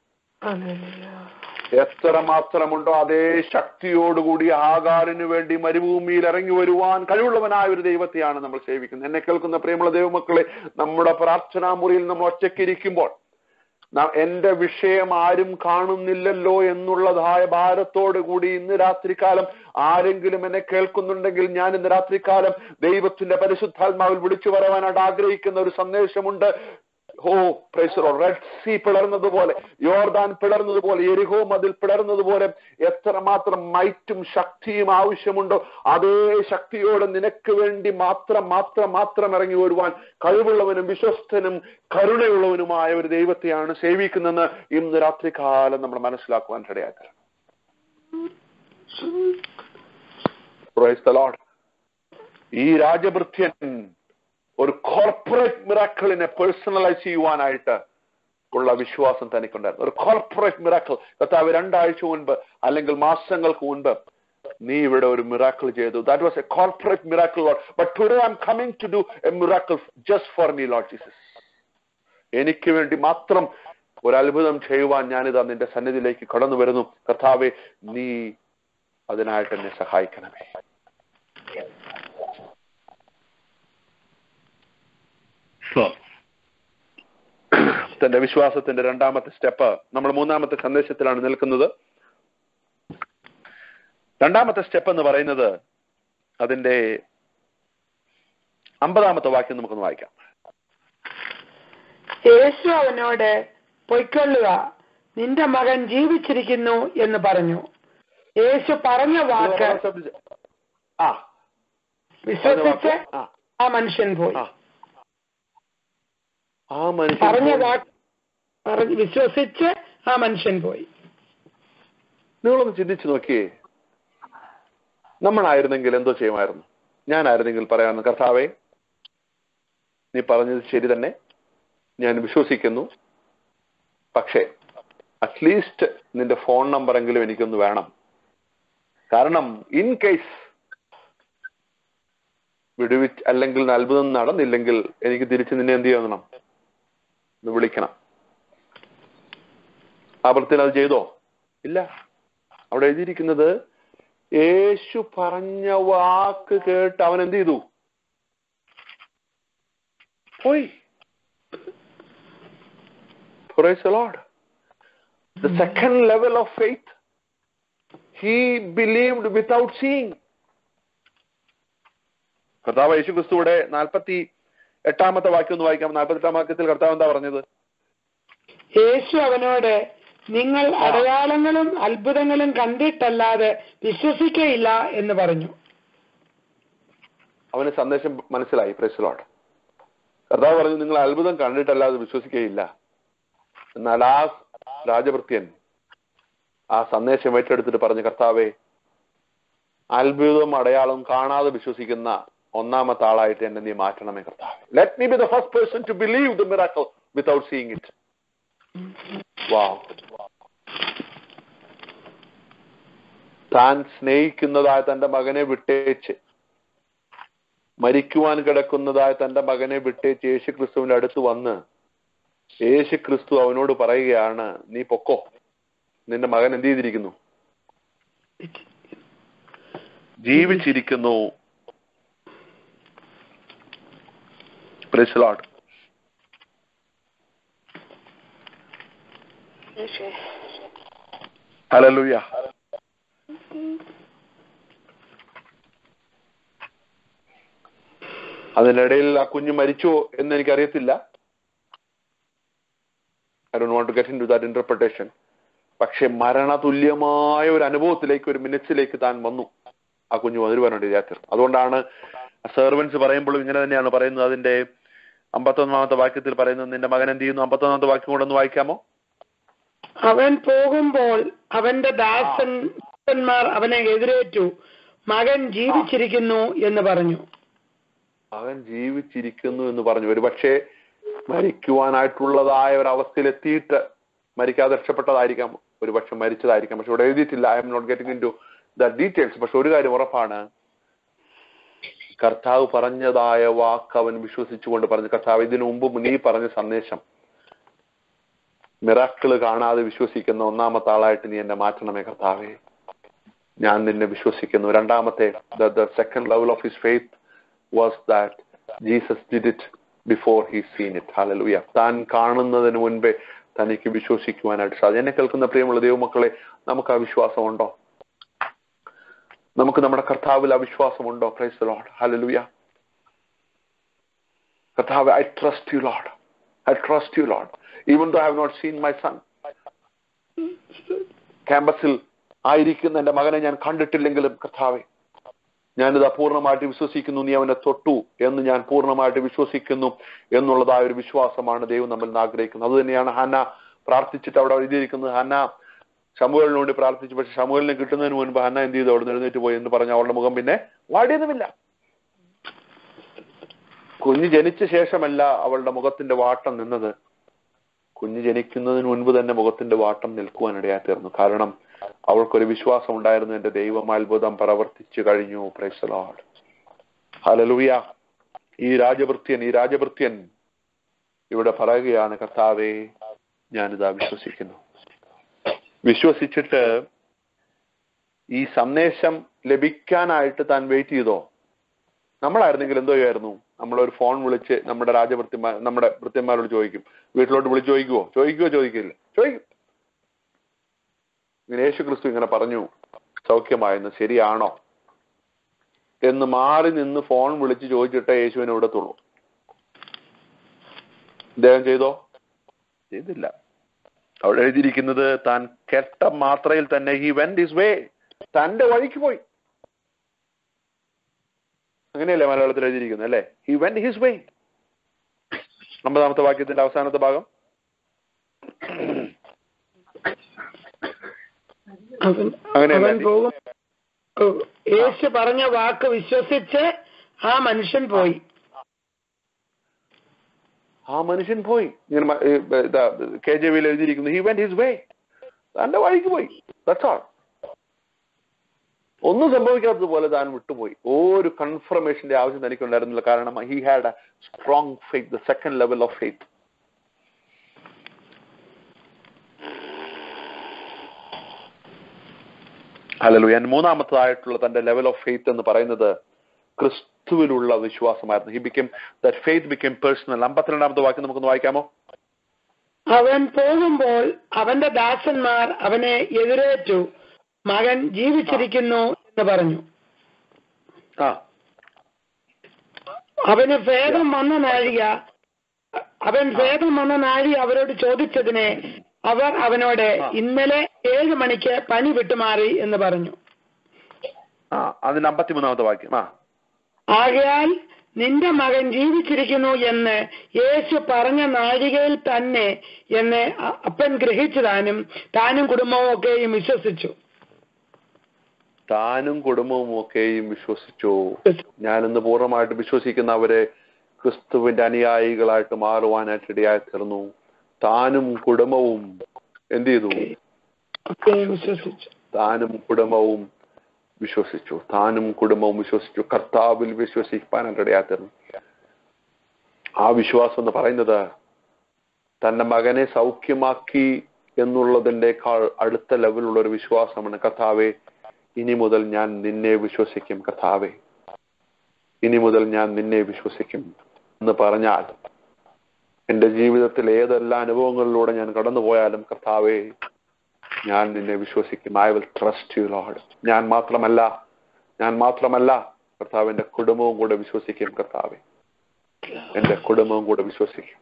എത്ര മാത്രമുണ്ടോ അതേ ശക്തിയോടുകൂടി ഹാഗാറിന് വേണ്ടി മരുഭൂമിയിൽ ഇറങ്ങി വരുവാൻ കഴിവുള്ളവനായ ഒരു ദൈവത്തെയാണ് നമ്മൾ സേവിക്കുന്നത്. എന്നെ കേൾക്കുന്ന പ്രിയമുള്ള ദൈവമക്കളെ, നമ്മുടെ പ്രാർത്ഥനാ മുറിയിൽ നമ്മൾ ഒറ്റയ്ക്കിരിക്കുമ്പോൾ എന്റെ വിഷയം ആരും കാണുന്നില്ലല്ലോ എന്നുള്ളതായ ഭാരത്തോടു കൂടി ഇന്ന് രാത്രികാലം ആരെങ്കിലും എന്നെ കേൾക്കുന്നുണ്ടെങ്കിൽ ഞാൻ ഇന്ന് രാത്രികാലം ദൈവത്തിന്റെ പരിശുദ്ധാത്മാവിൽ വിളിച്ചു പറയാനായിട്ട് ആഗ്രഹിക്കുന്ന ഒരു സന്ദേശമുണ്ട്. Oh praise the Lord. Red Sea പിളർന്നതുപോലെ, യോർദാൻ പിളർന്നതുപോലെ, എരിഹോ മതിൽ പിളർന്നതുപോലെ എത്രമാത്രം മൈറ്റും ശക്തിയും ആവശ്യമുണ്ടോ അതേ ശക്തിയോടെ നിനക്ക് വേണ്ടി മാത്രം മാത്രം മാത്രം ഇറങ്ങി വരുവാൻ കഴിവുള്ളവനും വിശ്വസ്തനും കരുണയുള്ളവനുമായ ഒരു ദൈവത്തെയാണ് സേവിക്കുന്നതെന്ന് ഇന്ന് രാത്രികാലം നമ്മൾ മനസ്സിലാക്കുവാൻ ഇടയാക്കുക. Price the Lord. ഈ രാജഭൃത്യൻ ഒരു കോർപ്പറേറ്റ് മിറാക്കിളിനെ പേഴ്സണലൈസ് ചെയ്യുവാനായിട്ട് ഉള്ള വിശ്വാസം തനിക്കുണ്ടായിരുന്നു. ഒരു കോർപ്പറേറ്റ് മിറാക്കിൾ. കർത്താവ് രണ്ടാഴ്ച മുൻപ് അല്ലെങ്കിൽ മാസങ്ങൾക്ക് മുൻപ് നീ ഇവിടെ ഒരു മിറാക്കിൾ ചെയ്തു. That was a corporate miracle, Lord. But today I am coming to do a miracle just for me, Lord Jesus. എനിക്ക് വേണ്ടി മാത്രം ഒരു അത്ഭുതം ചെയ്യുവാൻ ഞാനിതാ നിന്റെ സന്നിധിയിലേക്ക് കടന്നു വരുന്നു. കർത്താവെ, നീ അതിനായിട്ട് എന്നെ സഹായിക്കണമേ. തന്റെ വിശ്വാസത്തിന്റെ രണ്ടാമത്തെ സ്റ്റെപ്പ്, നമ്മൾ മൂന്നാമത്തെ സന്ദേശത്തിലാണ് നിൽക്കുന്നത്. രണ്ടാമത്തെ സ്റ്റെപ്പ് എന്ന് പറയുന്നത് അതിന്റെ അമ്പതാമത്തെ വാക്യം നമുക്കൊന്ന് വായിക്കാം. യേശു അവനോട്, പൊയ്ക്കൊള്ളുക, നിന്റെ മകൻ ജീവിച്ചിരിക്കുന്നു എന്ന് പറഞ്ഞു. യേശു പറഞ്ഞ വാക്ക് ആ വിശ്വസിച്ച് ആ മനുഷ്യൻ പോയി. ആ മനുഷ്യൻ പറഞ്ഞ വാക്ക് വിശ്വസിച്ച് ആ മനുഷ്യൻ പോയി. നിങ്ങളൊന്ന് ചിന്തിച്ചു നോക്കിയേ, നമ്മളായിരുന്നെങ്കിൽ എന്തോ ചെയ്യുമായിരുന്നു? ഞാനായിരുന്നെങ്കിൽ പറയാമെന്ന്, കർത്താവേ, നീ പറഞ്ഞത് ശരി തന്നെ, ഞാൻ വിശ്വസിക്കുന്നു, പക്ഷേ അറ്റ്ലീസ്റ്റ് നിന്റെ ഫോൺ നമ്പറെങ്കിലും എനിക്കൊന്ന് വേണം. കാരണം ഇൻ കേസ് വിടുവിച്ച് അല്ലെങ്കിൽ അത്ഭുതം നടന്നില്ലെങ്കിൽ എനിക്ക് തിരിച്ച് നിന്നെ എന്ത് ചെയ്യണം? വിളിക്കണം. ആ വൃത്തിയിൽ അത് ചെയ്തോ? ഇല്ല. അവിടെ എഴുതിയിരിക്കുന്നത് യേശു പറഞ്ഞ വാക്ക് കേട്ട് അവൻ എന്ത് ചെയ്തു? പോയി. Praise the Lord. The second level of faith, he believed without seeing. കർത്താവ് യേശു ക്രിസ്തുവിടെ നാൽപ്പത്തി എട്ടാമത്തെ വാക്യം ഒന്ന് വായിക്കാം. നാൽപ്പത്തി എട്ടാം വാക്യത്തിൽ കർത്താവ് എന്താ പറഞ്ഞത്? യേശു അവനോട്, നിങ്ങൾ അടയാളങ്ങളും അത്ഭുതങ്ങളും കണ്ടിട്ടല്ലാതെ വിശ്വസിക്കയില്ല എന്ന് പറഞ്ഞു. അവന് സന്ദേശം മനസ്സിലായി. Praise the Lord. കർത്താവ് പറഞ്ഞു, നിങ്ങൾ അത്ഭുതം കണ്ടിട്ടല്ലാതെ വിശ്വസിക്കുകയില്ല. എന്നാൽ ആ രാജഭൃത്യൻ ആ സന്ദേശം ഏറ്റെടുത്തിട്ട് പറഞ്ഞു, കർത്താവേ, അത്ഭുതവും അടയാളവും കാണാതെ വിശ്വസിക്കുന്ന ഒന്നാമത്തെ ആളായിട്ട് എന്നെ നീ മാറ്റണമേ കർത്താവേ. Let me be the first person to believe the miracle without seeing it. Wow. താൻ സ്നേഹിക്കുന്നതായ തന്റെ മകനെ വിട്ടേച്ച്, മരിക്കുവാൻ കിടക്കുന്നതായ തന്റെ മകനെ വിട്ടേച്ച് യേശു ക്രിസ്തുവിന്റെ അടുത്ത് വന്ന് യേശു ക്രിസ്തു അവനോട് പറയുകയാണ്, നീ പൊക്കോ, നിന്റെ മകൻ എന്ത് ചെയ്തിരിക്കുന്നു? ജീവിച്ചിരിക്കുന്നു. Praise the Lord. Hallelujah. അതിനിടയിൽ ആ കുഞ്ഞ് മരിച്ചോ എന്ന് എനിക്കറിയത്തില്ല. I don't want to get into that interpretation. പക്ഷെ മരണതുല്യമായ ഒരു അനുഭവത്തിലേക്ക്, ഒരു മിനിറ്റ്സിലേക്ക് താൻ വന്നു. ആ കുഞ്ഞു വരുവാനുണ്ട് യാത്ര. അതുകൊണ്ടാണ് സെർവൻസ് പറയുമ്പോഴും ഇങ്ങനെ തന്നെയാണ് പറയുന്നത്. അതിന്റെ അമ്പത്തൊന്നാമത്തെ വാക്യത്തിൽ പറയുന്നത്, നിന്റെ മകൻ എന്ത് ചെയ്യുന്നു? അമ്പത്തൊന്നാമത്തെ വാക്യം കൂടെ ഒന്ന് വായിക്കാമോ? അവൻ പോകുമ്പോൾ അവന്റെ ദാസന്മാർ അവനെ എതിരേറ്റു, മകൻ ജീവിച്ചിരിക്കുന്നു എന്ന് പറഞ്ഞു. മകൻ ജീവിച്ചിരിക്കുന്നു എന്ന് പറഞ്ഞു. ഒരു പക്ഷേ മരിക്കുവാനായിട്ടുള്ളതായ ഒരു അവസ്ഥയിൽ എത്തിയിട്ട് മരിക്കാതെ രക്ഷപ്പെട്ടതായിരിക്കാം, ഒരു പക്ഷെ മരിച്ചതായിരിക്കാം. പക്ഷെ ഇവിടെ എഴുതിയിട്ടില്ല. I am not getting into the details. പക്ഷെ ഒരു കാര്യം ഉറപ്പാണ്, കർത്താവ് പറഞ്ഞതായ വാക്ക് അവൻ വിശ്വസിച്ചുകൊണ്ട് പറഞ്ഞു, കർത്താവ്, ഇതിനു മുമ്പ് നീ പറഞ്ഞ സന്ദേശം മിറാക്കിള് കാണാതെ വിശ്വസിക്കുന്ന ഒന്നാമത്തെ ആളായിട്ട് നീ എന്നെ മാറ്റണമേ കർത്താവേ, ഞാൻ നിന്നെ വിശ്വസിക്കുന്നു. രണ്ടാമത്തെ the second level of his faith was that Jesus did it before he seen it. Hallelujah. താൻ കാണുന്നതിന് മുൻപേ തനിക്ക് വിശ്വസിക്കുവാനായിട്ട് സാധിക്കും. എന്നെ കേൾക്കുന്ന പ്രിയമുള്ള ദൈവമക്കളെ, നമുക്ക് ആ വിശ്വാസമുണ്ടോ? നമുക്ക് നമ്മുടെ കർത്താവിൽ ആ വിശ്വാസമുണ്ടോ? Praise the Lord. Hallelujah. കർത്താവേ, I trust you, Lord. I trust you, Lord. Even though I have not seen my son. ക്യാമ്പസിൽ ആയിരിക്കുന്ന എന്റെ മകനെ ഞാൻ കണ്ടിട്ടില്ലെങ്കിലും കർത്താവേ, ഞാനിത് പൂർണ്ണമായിട്ട് വിശ്വസിക്കുന്നു, നീ അവനെ തൊട്ടു എന്ന് ഞാൻ പൂർണ്ണമായിട്ട് വിശ്വസിക്കുന്നു എന്നുള്ളതായ ഒരു വിശ്വാസമാണ് ദൈവം നമ്മിൽ ആഗ്രഹിക്കുന്നത്. അത് തന്നെയാണ് ഹന്ന പ്രാർത്ഥിച്ചിട്ട് അവിടെ എഴുതിയിരിക്കുന്നത്. ഹന്ന ശമൂവേലിന് വേണ്ടി പ്രാർത്ഥിച്ചു. പക്ഷെ ശമൂവേലിനെ കിട്ടുന്നതിന് മുൻപ് ഹന്ന എന്ത് ചെയ്തു? അവിടെ എഴുന്നേറ്റ് പോയി എന്ന് പറഞ്ഞ അവളുടെ മുഖം പിന്നെ വാടിയതുമില്ല. കുഞ്ഞ് ജനിച്ച ശേഷമല്ല അവളുടെ മുഖത്തിന്റെ വാട്ടം നിന്നത്, കുഞ്ഞ് ജനിക്കുന്നതിന് മുൻപ് തന്നെ മുഖത്തിന്റെ വാട്ടം നിൽക്കുവാനിടയായി തീർന്നു. കാരണം അവൾക്കൊരു വിശ്വാസം ഉണ്ടായിരുന്നു, എന്റെ ദൈവം അത്ഭുതം പ്രവർത്തിച്ചു കഴിഞ്ഞു. Praise the Lord. ഹല്ലേലൂയ. ഈ രാജഭൃത്യൻ ഈ രാജഭൃത്യൻ ഇവിടെ പറയുകയാണ്, കർത്താവേ, ഞാനിതാ വിശ്വസിക്കുന്നു. വിശ്വസിച്ചിട്ട് ഈ സന്ദേശം ലഭിക്കാനായിട്ട് താൻ വെയിറ്റ് ചെയ്തോ? നമ്മളായിരുന്നെങ്കിൽ എന്തോ ചെയ്യായിരുന്നു? നമ്മളൊരു ഫോൺ വിളിച്ച് നമ്മുടെ രാജഭൃത്യന്മാർ നമ്മുടെ ഭൃത്യന്മാരോട് ചോദിക്കും, വീട്ടിലോട്ട് വിളിച്ച് ചോദിക്കുവോ? ചോദിക്കുവോ? ചോദിക്കില്ല? ചോദിക്കും. ഇങ്ങനെ യേശു ക്രിസ്തു ഇങ്ങനെ പറഞ്ഞു, സൗഖ്യമായെന്ന്, ശരിയാണോ എന്ന് മാറി നിന്ന് ഫോൺ വിളിച്ച് ചോദിച്ചിട്ടേ യേശുവിനെ ഇവിടത്തുള്ളൂ. അദ്ദേഹം ചെയ്തോ? ചെയ്തില്ല. അവിടെ എഴുതിയിരിക്കുന്നത്, താൻ കേട്ട മാത്രയിൽ തന്നെ ഹി വെന്റ് ഹിസ് വേ, തന്റെ വഴിക്ക് പോയി. അങ്ങനെയല്ലേ മലയാളത്തിൽ എഴുതിയിരിക്കുന്നത്, അല്ലെ? He went his way. അമ്പതാമത്തെ വാക്യത്തിന്റെ അവസാനത്തെ ഭാഗം, യേശു പറഞ്ഞ വാക്ക് വിശ്വസിച്ച് ആ മനുഷ്യൻ പോയി. ആ മനുഷ്യൻ പോയി. ഇങ്ങനെ കെ ജെ വിയിൽ എഴുതിയിരിക്കുന്നു, ഹി വെന്റ് ഹിസ് വേ, തന്റെ വഴിക്ക് പോയി. That's all. ഒന്നും സംഭവിക്കാത്തതുപോലെ താൻ വിട്ടുപോയി. ഒരു കൺഫർമേഷന്റെ ആവശ്യം തനിക്കുണ്ടായിരുന്നില്ല. കാരണം he had a strong faith, the second level of faith. Hallelujah. മൂന്നാമത്തേതായിട്ടുള്ള തന്റെ ലെവൽ ഓഫ് ഫെയ്ത്ത് എന്ന് പറയുന്നത് ക്രിസ്തുവിലുള്ള വിശ്വാസമായിരുന്നു. He became that faith became personal. അമ്പത്തിരണ്ടാമത്തെ വാക്യം നമുക്കൊന്ന് വായിക്കാമോ? അവൻ പോകുമ്പോൾ അവന്റെ ദാസന്മാർ അവനെ എതിരേറ്റു, മകൻ ജീവിച്ചിരിക്കുന്നു എന്ന് പറഞ്ഞു. അവന് ഭേദം വന്ന നാഴിക അവൻ ഭേദം വന്ന നാഴിക അവരോട് ചോദിച്ചതിനെ അവർ അവനോട്, ഇന്നലെ ഏഴ് മണിക്ക് പനി വിട്ടുമാറി എന്ന് പറഞ്ഞു. അതിന്റെ അമ്പത്തിമൂന്നാമത്തെ വാക്യം, ആകയാൽ നിന്റെ മകൻ ജീവിച്ചിരിക്കുന്നു എന്ന് യേശു പറഞ്ഞ നാഴികയിൽ തന്നെ എന്ന് അപ്പൻ ഗ്രഹിച്ചതാനും താനും കുടുംബവും ഒക്കെയും വിശ്വസിച്ചു. താനും കുടുംബവും ഒക്കെയും വിശ്വസിച്ചു. ഞാനിന്ന് പൂർണ്ണമായിട്ട് വിശ്വസിക്കുന്നവരെ ക്രിസ്തുവിന്റെ അനുയായികളായിട്ട് മാറുവാനായിട്ട് ഇടയായി തീർന്നു. താനും കുടുംബവും എന്ത് ചെയ്തു? വിശ്വസിച്ചു. താനും കുടുംബവും വിശ്വസിച്ചു. താനും കുടുംബവും വിശ്വസിച്ചു. കർത്താവിൽ വിശ്വസിക്കാനായിട്ട് ഇടയായി തീർന്നു. ആ വിശ്വാസം എന്ന് പറയുന്നത് തന്റെ മകനെ സൗഖ്യമാക്കി എന്നുള്ളതിൻ്റെക്കാൾ അടുത്ത ലെവലുള്ള ഒരു വിശ്വാസമാണ്. കർത്താവെ, ഇനി മുതൽ ഞാൻ നിന്നെ വിശ്വസിക്കും. കർത്താവെ, ഇനി മുതൽ ഞാൻ നിന്നെ വിശ്വസിക്കും എന്ന് പറഞ്ഞാൽ എന്റെ ജീവിതത്തിൽ ഏതെല്ലാം അനുഭവങ്ങളിലൂടെ ഞാൻ കടന്നുപോയാലും കർത്താവെ, ഞാൻ നിന്നെ വിശ്വസിക്കും. I will trust you Lord. ഞാൻ മാത്രമല്ല ഞാൻ മാത്രമല്ല കർത്താവ്, എന്റെ കുടുംബവും കൂടെ വിശ്വസിക്കും. കർത്താവെ, എന്റെ കുടുംബവും കൂടെ വിശ്വസിക്കും.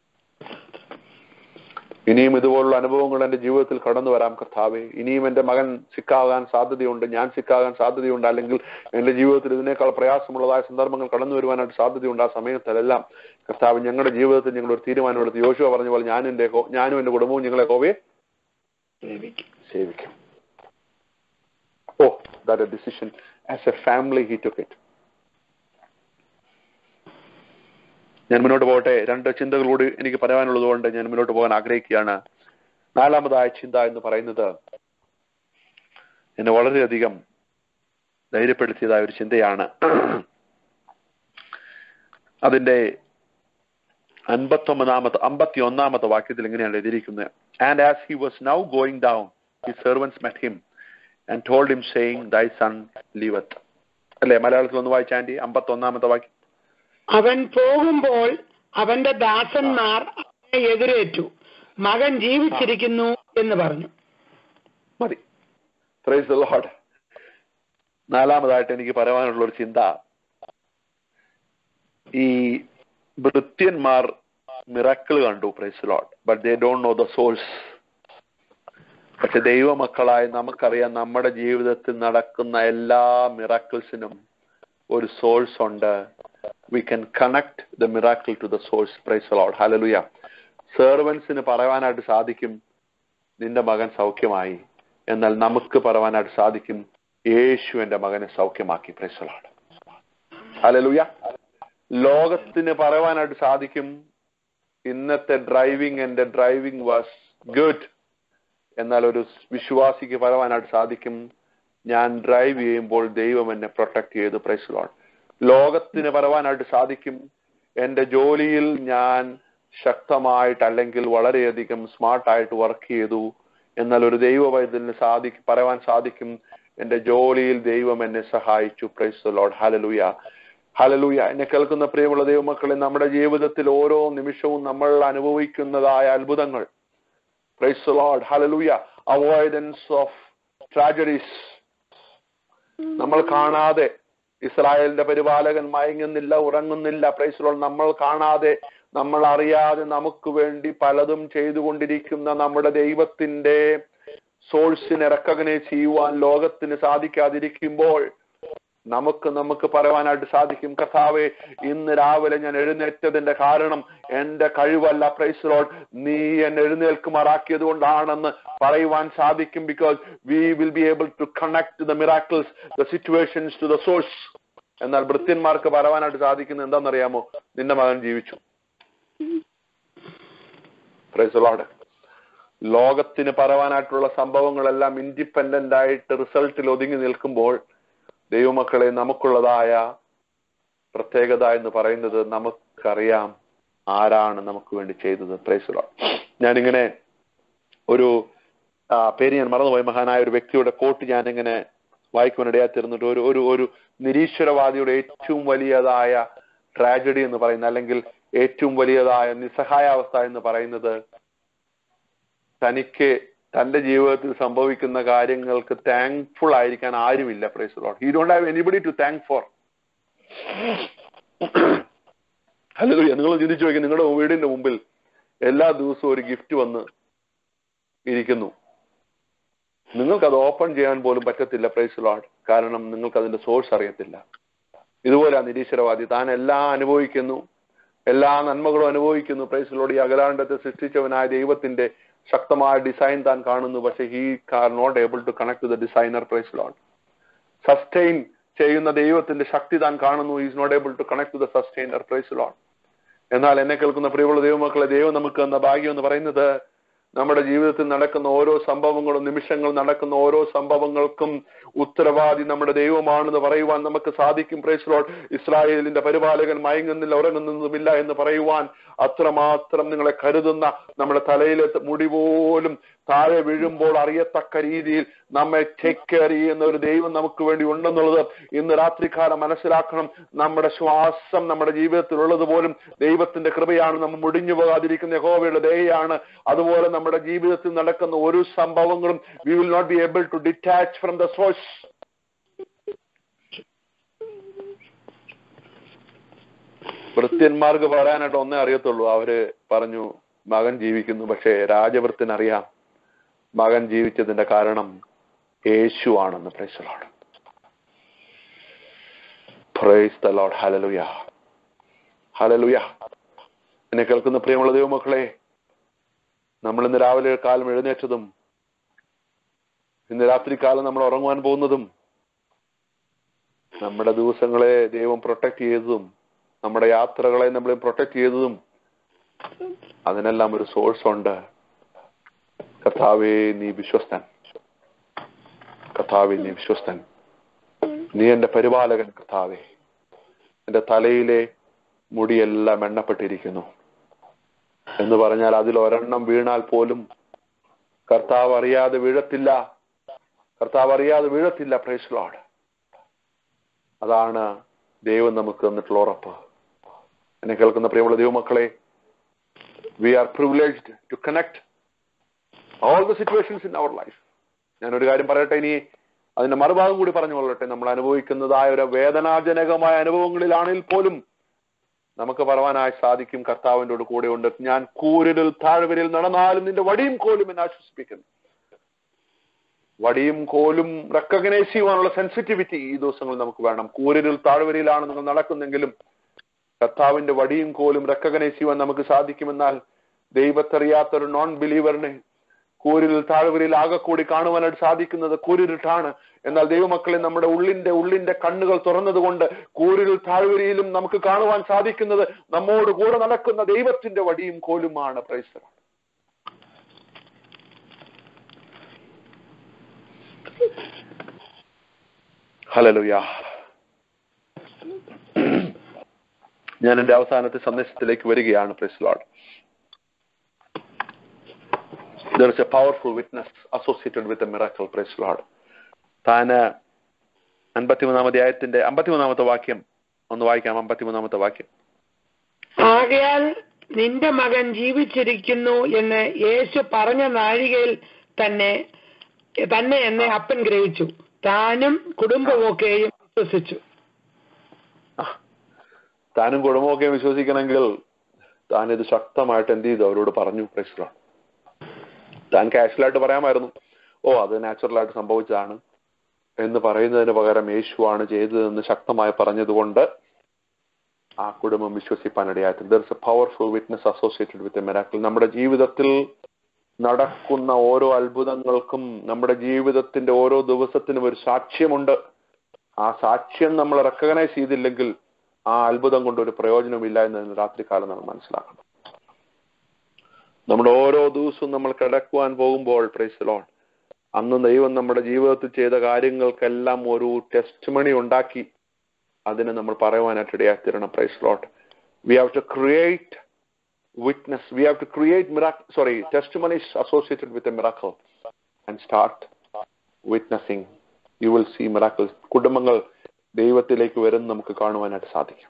ഇനിയും ഇതുപോലുള്ള അനുഭവങ്ങൾ എന്റെ ജീവിതത്തിൽ കടന്നു വരാം. കർത്താവെ, ഇനിയും എന്റെ മകൻ സിക്കാകാൻ സാധ്യതയുണ്ട്, ഞാൻ സിക്കാകാൻ സാധ്യതയുണ്ട്, അല്ലെങ്കിൽ എന്റെ ജീവിതത്തിൽ ഇതിനേക്കാൾ പ്രയാസമുള്ളതായ സന്ദർഭങ്ങൾ കടന്നു വരുവാനായിട്ട് സാധ്യതയുണ്ട്. ആ സമയത്തെല്ലാം കർത്താവ്, ഞങ്ങളുടെ ജീവിതത്തിൽ ഞങ്ങൾ ഒരു തീരുമാനമെടുത്ത് യോശുവ പറഞ്ഞ പോലെ ഞാൻ എന്റെ ഞാനും എന്റെ കുടുംബവും ഞങ്ങളെ യഹോവയെ സേവിക്കും. Oh, that a decision as a family he took it. ഞാൻ മുന്നോട്ട് പോകട്ടെ. രണ്ട് ചിന്തകളോട് എനിക്ക് പറയാനുള്ളത് കൊണ്ട് ഞാൻ മുന്നോട്ട് പോകാൻ ആഗ്രഹിക്കുകയാണ്. നാലാമതായ ചിന്ത എന്ന് പറയുന്നത് എന്നെ വളരെയധികം ധൈര്യപ്പെടുത്തിയതായ ഒരു ചിന്തയാണ്. അതിന്റെ അൻപത്തൊമ്പതാമത്തെ അമ്പത്തി ഒന്നാമത്തെ വാക്യത്തിൽ ഇങ്ങനെയാണ് എഴുതിയിരിക്കുന്നത്. And as he was now going down, his servants met him and told him, saying, Thy son liveth. അല്ലെ, മലയാളത്തിൽ ഒന്ന് വായിച്ചാൻറ്റി അമ്പത്തി ഒന്നാമത്തെ വാക്യം. അവൻ പോകുമ്പോൾ അവന്റെ ദാസന്മാർ അവനെ എതിരേറ്റു, മകൻ ജീവിച്ചിരിക്കുന്നു എന്ന് പറഞ്ഞു. മതി. Praise the Lord. നാലാമതായിട്ട് എനിക്ക് പറയാനുള്ള ഒരു ചിന്ത, ഈ ഭൃത്യന്മാർ മിറക്കിൾ കണ്ടു, praise the Lord, but they don't know the source. പക്ഷെ ദൈവമക്കളായി നമുക്കറിയാം, നമ്മുടെ ജീവിതത്തിൽ നടക്കുന്ന എല്ലാ മിറക്കിൾസിനും ഒരു സോഴ്സ് ഉണ്ട്. We can connect the miracle to the source. Praise the Lord. Hallelujah. സെർവൻസിന് പറയാനായിട്ട് സാധിക്കും നിന്റെ മകൻ സൗഖ്യമായി. എന്നാൽ നമുക്ക് പറയാനായിട്ട് സാധിക്കും യേശു എന്റെ മകനെ സൗഖ്യമാക്കി. Praise the Lord. Hallelujah. ലോകത്തിന് പറയാനായിട്ട് സാധിക്കും ഇന്നത്തെ ഡ്രൈവിംഗ് എന്റെ ഡ്രൈവിംഗ് വാസ് ഗുഡ്. എന്നാൽ ഒരു വിശ്വാസിക്ക് പറയാനായിട്ട് സാധിക്കും ഞാൻ ഡ്രൈവ് ചെയ്യുമ്പോൾ ദൈവം എന്നെ പ്രൊട്ടക്ട് ചെയ്തു. Praise the Lord. ലോകത്തിന് പറയാനായിട്ട് സാധിക്കും എന്റെ ജോലിയിൽ ഞാൻ ശക്തമായിട്ട് അല്ലെങ്കിൽ വളരെയധികം സ്മാർട്ടായിട്ട് വർക്ക് ചെയ്തു. എന്നാൽ ഒരു ദൈവവൈദ്യന് സാധിക്കും പറയാൻ സാധിക്കും എന്റെ ജോലിയിൽ ദൈവം എന്നെ സഹായിച്ചു. Praise the Lord. ഹല്ലേലൂയ, ഹല്ലേലൂയ. എന്നെ കേൾക്കുന്ന പ്രിയമുള്ള ദൈവമക്കളെ, നമ്മുടെ ജീവിതത്തിൽ ഓരോ നിമിഷവും നമ്മൾ അനുഭവിക്കുന്നതായ അത്ഭുതങ്ങൾ, പ്രൈസ് ദി ലോർഡ്, ഹല്ലേലൂയ, അവോയ്ഡൻസ് ഓഫ് ട്രാജഡീസ്, നമ്മൾ കാണാതെ ഇസ്രായേലിന്റെ പരിപാലകൻ മയങ്ങുന്നില്ല, ഉറങ്ങുന്നില്ല. Praise the lord. നമ്മൾ കാണാതെ നമ്മൾ അറിയാതെ നമുക്ക് വേണ്ടി പലതും ചെയ്തുകൊണ്ടിരിക്കുന്ന നമ്മുടെ ദൈവത്തിന്റെ സോഴ്സിനെ റെക്കഗ്നൈസ് ചെയ്യുവാൻ ലോകത്തിന് സാധിക്കാതിരിക്കുമ്പോൾ നമുക്ക് നമുക്ക് പറയാനായിട്ട് സാധിക്കും കർത്താവേ, ഇന്ന് രാവിലെ ഞാൻ എഴുന്നേറ്റതിന്റെ കാരണം എന്റെ കഴിവല്ല, പ്രൈസ് ദി ലോർഡ്, നീ എന്നെ എഴുന്നേൽക്കുമാറാക്കിയത് കൊണ്ടാണെന്ന് പറയുവാൻ സാധിക്കും. Because we will be able to connect the miracles, the situations to the source. എന്നാൽ ഭൃത്യന്മാർക്ക് പറയാനായിട്ട് സാധിക്കുന്നത് എന്താണെന്നറിയാമോ? നിന്റെ മകൻ ജീവിച്ചു. Praise the lord. ലോകത്തിന് പറയാനായിട്ടുള്ള സംഭവങ്ങളെല്ലാം ഇൻഡിപെൻഡന്റ് ആയിട്ട് റിസൾട്ടിൽ ഒതുങ്ങി നിൽക്കുമ്പോൾ ദൈവമക്കളെ, നമുക്കുള്ളതായ പ്രത്യേകത എന്ന് പറയുന്നത് നമുക്കറിയാം ആരാണ് നമുക്ക് വേണ്ടി ചെയ്തത്. Praise the lord. ഞാനിങ്ങനെ ഒരു പേര് ഞാൻ മറന്നുപോയി, മഹാനായ ഒരു വ്യക്തിയുടെ കോട്ട് ഞാനിങ്ങനെ വായിക്കുവാനിടയായി തീർന്നിട്ട്, ഒരു ഒരു ഒരു നിരീശ്വരവാദിയുടെ ഏറ്റവും വലിയതായ ട്രാജഡി എന്ന് പറയുന്നത്, അല്ലെങ്കിൽ ഏറ്റവും വലിയതായ നിസ്സഹായാവസ്ഥ എന്ന് പറയുന്നത്, തനിക്ക് തന്റെ ജീവിതത്തിൽ സംഭവിക്കുന്ന കാര്യങ്ങൾക്ക് താങ്ക്ഫുൾ ആയിരിക്കാൻ ആരുമില്ല. Praise the lord. He don't have anybody to thank for. ഹല്ലേലൂയ. നിങ്ങൾ ചിന്തിച്ചു നോക്കി, നിങ്ങളുടെ വീടിന്റെ മുമ്പിൽ എല്ലാ ദിവസവും ഒരു ഗിഫ്റ്റ് വന്ന് ഇരിക്കുന്നു, നിങ്ങൾക്കത് ഓപ്പൺ ചെയ്യാൻ പോലും പറ്റത്തില്ല. Praise the lord. കാരണം നിങ്ങൾക്ക് അതിന്റെ സോഴ്സ് അറിയത്തില്ല. ഇതുപോലെ നിരീശ്വരവാദി. താൻ എല്ലാം അനുഭവിക്കുന്നു, എല്ലാ നന്മകളും അനുഭവിക്കുന്നു. Praise lord. ഈ അഖിലാണ്ടത്തെ സൃഷ്ടിച്ചവനായ ദൈവത്തിന്റെ ശക്തമായ ഡിസൈൻ താൻ കാണുന്നു. പക്ഷെ he are not able to connect to the designer. Praise lord. Sustain ചെയ്യുന്ന ദൈവത്തിന്റെ ശക്തി താൻ കാണുന്നു. Is not able to connect to the sustainer. Praise lord. എന്നാൽ എന്നെ കേൾക്കുന്ന പ്രിയമുള്ള ദൈവമക്കളെ, ദൈവം നമുക്ക് തന്ന ഭാഗ്യം എന്ന് പറയുന്നത് നമ്മുടെ ജീവിതത്തിൽ നടക്കുന്ന ഓരോ സംഭവങ്ങളും, നിമിഷങ്ങൾ നടക്കുന്ന ഓരോ സംഭവങ്ങൾക്കും ഉത്തരവാദി നമ്മുടെ ദൈവമാണെന്ന് പറയുവാൻ നമുക്ക് സാധിക്കും. Praise lord. ഇസ്രായേലിന്റെ പരിപാലകൻ മയങ്ങുന്നില്ല, ഉറങ്ങുന്നതുമില്ല എന്ന് പറയുവാൻ അത്രമാത്രം നിങ്ങളെ കരുതുന്ന, നമ്മുടെ തലയിലെ മുടി പോലും താഴെ വീഴുമ്പോൾ അറിയത്തക്ക രീതിയിൽ നമ്മെ ടേക്ക് കെയർ ചെയ്യുന്ന ഒരു ദൈവം നമുക്ക് വേണ്ടി ഉണ്ടെന്നുള്ളത് ഇന്ന് രാത്രികാലം മനസ്സിലാക്കണം. നമ്മുടെ ശ്വാസം നമ്മുടെ ജീവിതത്തിലുള്ളത് പോലും ദൈവത്തിന്റെ കൃപയാണ്. നമ്മൾ മുടിഞ്ഞു പോകാതിരിക്കുന്ന യഹോവയുടെ ദയയാണ്. അതുപോലെ നമ്മുടെ ജീവിതത്തിൽ നടക്കുന്ന ഒരു സംഭവങ്ങളും we will not be able to detach from the source. ഭൃത്യന്മാർക്ക് പറയാനായിട്ട് ഒന്നേ അറിയത്തുള്ളൂ. അവര് പറഞ്ഞു മകൻ ജീവിക്കുന്നു. പക്ഷേ രാജഭൃത്യനറിയാം മകൻ ജീവിച്ചതിന്റെ കാരണം യേശു ആണെന്ന്. Praise the lord. Praise the Lord. ഹല്ലേലൂയ, ഹല്ലേലൂയ. എന്നെ കേൾക്കുന്ന പ്രിയമുള്ള ദൈവമക്കളെ, നമ്മൾ ഇന്ന് രാവിലെ കാലം എഴുന്നേറ്റതും ഇന്ന് രാത്രി കാലം നമ്മൾ ഉറങ്ങുവാൻ പോകുന്നതും നമ്മുടെ ദിവസങ്ങളെ ദൈവം പ്രൊട്ടക്ട് ചെയ്തതും നമ്മുടെ യാത്രകളെ നമ്മൾ പ്രൊട്ടക്ട് ചെയ്തതും അതിനെല്ലാം ഒരു സോഴ്സ് ഉണ്ട്. കർത്താവേ നീ വിശ്വസ്തൻ, കർത്താവേ നീ വിശ്വസ്തൻ, നീ എന്റെ പരിപാലകൻ. കർത്താവേ, എന്റെ തലയിലെ മുടിയെല്ലാം എണ്ണപ്പെട്ടിരിക്കുന്നു എന്ന് പറഞ്ഞാൽ അതിൽ ഒരെണ്ണം വീണാൽ പോലും കർത്താവ് അറിയാതെ വീഴത്തില്ല, കർത്താവ് അറിയാതെ വീഴത്തില്ല. Price the Lord. അതാണ് ദൈവം നമുക്ക് തന്നിട്ടുള്ള ഉറപ്പ്. എന്നെ കേൾക്കുന്ന പ്രിയമുള്ള ദൈവമക്കളെ, we are privileged to connect all the situations in our life. ഞാനൊരു കാര്യം പറയട്ടെ, ഇനി അതിന്റെ മറുഭാഗം കൂടി പറഞ്ഞു കൊള്ളട്ടെ. നമ്മൾ അനുഭവിക്കുന്നതായ ഒരു വേദനാജനകമായ അനുഭവങ്ങളിലാണെങ്കിൽ പോലും നമുക്ക് പറവാനായി സാധിക്കും, കർത്താവിൻ്റെ കൂടെ ഉണ്ട്. ഞാൻ കൂരിൽ താഴ്വരയിൽ നടന്നാലും നിന്റെ വടിയും കോലും എന്നെ ആശ്വസിപ്പിക്കുന്നു. വടിയും കോലും റെക്കഗ്നൈസ് ചെയ്യുവാനുള്ള സെൻസിറ്റിവിറ്റി ഈ ദിവസങ്ങളിൽ നമുക്ക് വേണം. കൂരിൽ താഴ്വരയിലാണ് നിങ്ങൾ നടക്കുന്നെങ്കിലും കർത്താവിന്റെ വടിയും കോലും റെക്കഗ്നൈസ് ചെയ്യുവാൻ നമുക്ക് സാധിക്കുമെന്നാൽ ദൈവത്തറിയാത്തൊരു നോൺ ബിലീവറിനെ കൂരിൽ താഴ്വരയിൽ ആകെ കൂടി കാണുവാനായിട്ട് സാധിക്കുന്നത് കൂരിരുട്ടാണ്. എന്നാൽ ദൈവമക്കളെ, നമ്മുടെ ഉള്ളിന്റെ ഉള്ളിന്റെ കണ്ണുകൾ തുറന്നതുകൊണ്ട് കൂരിൽ താഴ്വരയിലും നമുക്ക് കാണുവാൻ സാധിക്കുന്നത് നമ്മോട് കൂടെ നടക്കുന്ന ദൈവത്തിന്റെ വടിയും കോലുമാണ്. Praise the Lord. ഹല്ലേലൂയ. ഞാൻ എന്റെ അവസാനത്തെ സന്ദേശത്തിലേക്ക് വരികയാണ്. Praise the lord. There is a powerful witness associated with a miracle. Praise the Lord. താന് അൻപത്തിമൂന്നാം അധ്യായത്തിന്റെ അമ്പത്തിമൂന്നാമത്തെ വാക്യം ഒന്ന് വായിക്കാം. അമ്പത്തിമൂന്നാമത്തെ വാക്യം. ആകയാൽ നിന്റെ മകൻ ജീവിച്ചിരിക്കുന്നു എന്ന് യേശു പറഞ്ഞ നാഴികയിൽ തന്നെ തന്നെ എന്നെ അപ്പൻ ഗ്രഹിച്ചു. താനും കുടുംബമൊക്കെയും വിശ്വസിച്ചു. താനും കുടുംബമൊക്കെയും വിശ്വസിക്കണമെങ്കിൽ താൻ ഇത് ശക്തമായിട്ട് എന്ത് ചെയ്തു? അവരോട് പറഞ്ഞു. Praise the lord. താൻ കാഷ്വലായിട്ട് പറയാമായിരുന്നു, ഓ അത് നാച്ചുറലായിട്ട് സംഭവിച്ചതാണ് എന്ന് പറയുന്നതിന് പകരം യേശുവാണ് ചെയ്തതെന്ന് ശക്തമായി പറഞ്ഞതുകൊണ്ട് ആ കുടുംബം വിശ്വസിപ്പാനിടയായി. There is a powerful witness associated with a miracle. നമ്മുടെ ജീവിതത്തിൽ നടക്കുന്ന ഓരോ അത്ഭുതങ്ങൾക്കും നമ്മുടെ ജീവിതത്തിന്റെ ഓരോ ദിവസത്തിനും ഒരു സാക്ഷ്യമുണ്ട്. ആ സാക്ഷ്യം നമ്മൾ റെക്കഗ്നൈസ് ചെയ്തില്ലെങ്കിൽ ആ അത്ഭുതം കൊണ്ട് ഒരു പ്രയോജനമില്ല എന്ന് രാത്രികാലം നമ്മൾ മനസ്സിലാക്കണം. നമ്മുടെ ഓരോ ദിവസവും നമ്മൾ കിടക്കുവാൻ പോകുമ്പോൾ പ്രൈസ് ദി ലോർഡ്, അന്ന് ദൈവം നമ്മുടെ ജീവിതത്തിൽ ചെയ്ത കാര്യങ്ങൾക്കെല്ലാം ഒരു ടെസ്റ്റ് മണി ഉണ്ടാക്കി അതിനെ നമ്മൾ പറയുവാനായിട്ട് ഇടയാത്തിരണം. Praise the lord. We have to create witness, we have to create miracle sorry testimonies associated with a miracle and start witnessing. You will see miracles. കുടുംബങ്ങൾ ദൈവത്തിലേക്ക് വരും നമുക്ക് കാണുവാനായിട്ട് സാധിക്കും.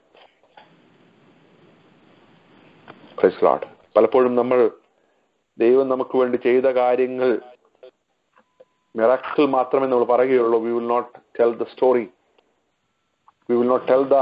Praise the lord. പലപ്പോഴും നമ്മൾ ദൈവം നമുക്ക് വേണ്ടി ചെയ്ത കാര്യങ്ങൾ മിറാക്കിൾ മാത്രമേ നമ്മൾ പറയുകയുള്ളൂ. We will not tell the story, we will not tell the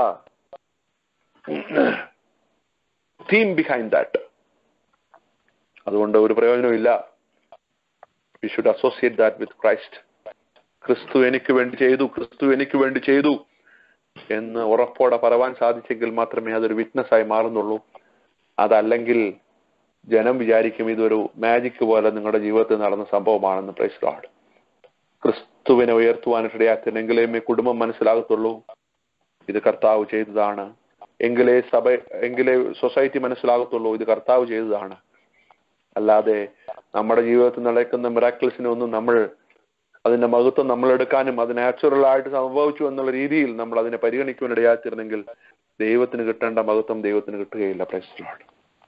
theme behind that. അതുകൊണ്ട് ഒരു പ്രയോജനവും ഇല്ല. We should associate that with Christ. ക്രിസ്തു എനിക്ക് വേണ്ടി ചെയ്തു, ക്രിസ്തു എനിക്ക് വേണ്ടി ചെയ്തു എന്ന് ഉറപ്പോടെ പറവാൻ സാധിച്ചെങ്കിൽ മാത്രമേ അതൊരു വിറ്റ്നസ്സായി മാറുന്നുള്ളൂ. അതല്ലെങ്കിൽ ജനം വിചാരിക്കും ഇതൊരു മാജിക് പോലെ നിങ്ങളുടെ ജീവിതത്തിൽ നടന്ന സംഭവമാണെന്ന്. Praise lord. ക്രിസ്തുവിനെ ഉയർത്തുവാനിടയാത്തിനെങ്കിലേ കുടുംബം മനസ്സിലാകത്തുള്ളൂ ഇത് കർത്താവ് ചെയ്തതാണ്, എങ്കിലേ സഭ എങ്കിലേ സൊസൈറ്റി മനസ്സിലാകത്തുള്ളൂ ഇത് കർത്താവ് ചെയ്തതാണ്. അല്ലാതെ നമ്മുടെ ജീവിതത്തിൽ നടക്കുന്ന മിറാക്കിൾസിനെ ഒന്നും നമ്മൾ അതിന്റെ മഹത്വം നമ്മൾ എടുക്കാനും അത് നാച്ചുറൽ ആയിട്ട് സംഭവിച്ചു എന്നുള്ള രീതിയിൽ നമ്മൾ അതിനെ പരിഗണിക്കുവാൻ ഇടയാത്തിരുന്നെങ്കിൽ ദൈവത്തിന് കിട്ടേണ്ട മഹത്വം ദൈവത്തിന് കിട്ടുകയില്ല. Praise Lord.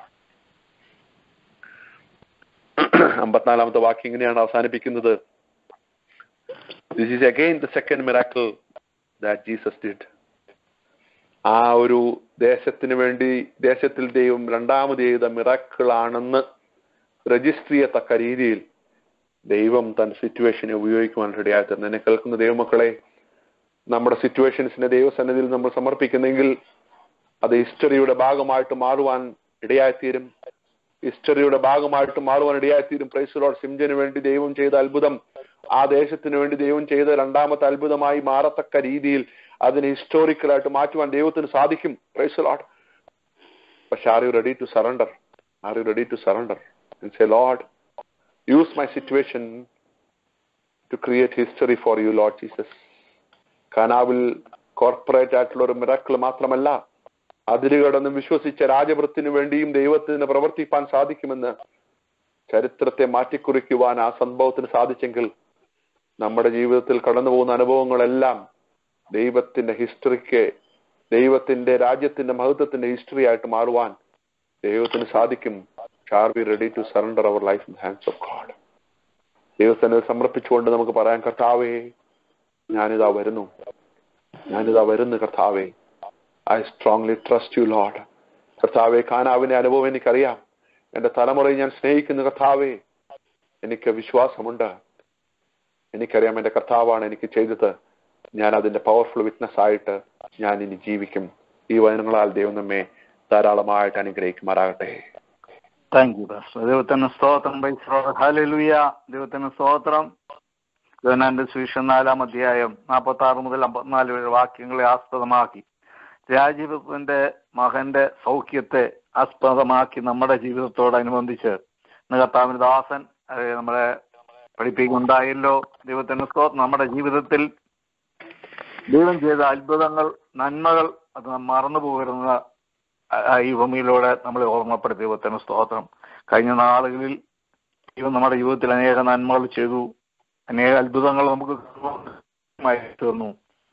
അമ്പത്തിനാലാമത്തെ വാക്യം ഇങ്ങനെയാണ് അവസാനിപ്പിക്കുന്നത്. This is again the second miracle that Jesus did. ആ ഒരു ദേശത്തിന് വേണ്ടി ദേശത്തിൽ ദൈവം രണ്ടാമത് ചെയ്ത മിറാക്കിൾ ആണെന്ന് രജിസ്റ്റർ ചെയ്യത്തക്ക രീതിയിൽ ദൈവം തന്റെ സിറ്റുവേഷനെ ഉപയോഗിക്കുവാൻ ഇടയായിത്തീർന്നു. എന്നെ കേൾക്കുന്ന ദൈവമക്കളെ, നമ്മുടെ സിറ്റുവേഷൻസിനെ ദൈവസന്നിധിയിൽ നമ്മൾ സമർപ്പിക്കുന്നെങ്കിൽ അത് ഹിസ്റ്ററിയുടെ ഭാഗമായിട്ട് മാറുവാൻ ഇടയായിത്തീരും. ഹിസ്റ്ററിയുടെ ഭാഗമായിട്ട് മാറുവാൻ ഇടയായിത്തീരും. Praise Lord. സിംജന് വേണ്ടി ദൈവം ചെയ്ത അത്ഭുതം ആ ദേശത്തിന് വേണ്ടി ദൈവം ചെയ്ത രണ്ടാമത്തെ അത്ഭുതമായി മാറത്തക്ക രീതിയിൽ അതിനെ ഹിസ്റ്റോറിക്കലായിട്ട് മാറ്റുവാൻ ദൈവത്തിന് സാധിക്കും. Praise lord. പക്ഷെ are you ready to surrender? Are you ready to surrender and say, Lord, use my situation to create history for you, Lord Jesus. കാനാവിൽ കോർപ്പറേറ്റ് ആയിട്ടുള്ള ഒരു മിറാക്കിൾ മാത്രമല്ല, അതിരുകടന്ന് വിശ്വസിച്ച രാജവൃത്തിന് വേണ്ടിയും ദൈവത്തിന് പ്രവർത്തിപ്പാൻ സാധിക്കുമെന്ന് ചരിത്രത്തെ മാറ്റിക്കുറിക്കുവാൻ ആ സംഭവത്തിന് സാധിച്ചെങ്കിൽ നമ്മുടെ ജീവിതത്തിൽ കടന്നു പോകുന്ന അനുഭവങ്ങളെല്ലാം ദൈവത്തിന്റെ ഹിസ്റ്ററിക്ക്, ദൈവത്തിന്റെ രാജ്യത്തിന്റെ മഹത്വത്തിന്റെ ഹിസ്റ്ററി ആയിട്ട് മാറുവാൻ ദൈവത്തിന് സാധിക്കും. Are we ready to surrender our life in the hands of God? ദൈവത്തിന് സമർപ്പിച്ചുകൊണ്ട് നമുക്ക് പറയാം, കർത്താവേ ഞാനിതാ വരുന്നു, ഞാനിതാ വരുന്നു കർത്താവേ. I strongly trust you lord. കർത്താവേ, കാനാവിന്റെ അനുഭവം എനിക്കറിയാം. എന്റെ തലമുറയെ ഞാൻ സ്നേഹിക്കുന്നു കർത്താവേ. എനിക്ക് വിശ്വാസമുണ്ട്. എനിക്കറിയാം എന്റെ കർത്താവാണ് എനിക്ക് ചെയ്തത്. ഞാൻ അതിന്റെ പവർഫുൾ വിറ്റ്നസ് ആയിട്ട് ഞാൻ ഇനി ജീവിക്കും. ഈ വചനങ്ങളാൽ ദൈവം നമ്മെ ധാരാളമായിട്ട് അനുഗ്രഹിക്കുമാറാകട്ടെ. Thank you pastor. ദൈവത്തിന് സ്തോത്രം. ഹല്ലേലൂയ. ദൈവത്തിന് സ്തോത്രം. യോഹന്നാന്റെ സുവിശേഷം നാലാം അധ്യായം നാൽപ്പത്തി ആറ് മുതൽ അമ്പത്തിനാല് വരെ വാക്യങ്ങളെ ആസ്പദമാക്കി രാജീവന്റെ മകന്റെ സൗഖ്യത്തെ ആസ്പദമാക്കി നമ്മുടെ ജീവിതത്തോടനുബന്ധിച്ച് കർത്താവിന്റെ ദാസൻ നമ്മളെ പഠിപ്പിക്കുന്നുണ്ടായല്ലോ. ദൈവത്തിന് സ്തോത്രം. നമ്മുടെ ജീവിതത്തിൽ ദൈവം ചെയ്ത അത്ഭുതങ്ങൾ, നന്മകൾ അത് മറന്നു പോകരുന്ന ഈ ഭൂമിയിലൂടെ നമ്മളെ ഓർമ്മപ്പെടുത്തി. ദൈവത്തിന് സ്തോത്രം. കഴിഞ്ഞ നാളുകളിൽ ദൈവം നമ്മുടെ ജീവിതത്തിൽ അനേക നന്മകൾ ചെയ്തു, അനേക അത്ഭുതങ്ങൾ നമുക്ക് തീർന്നു.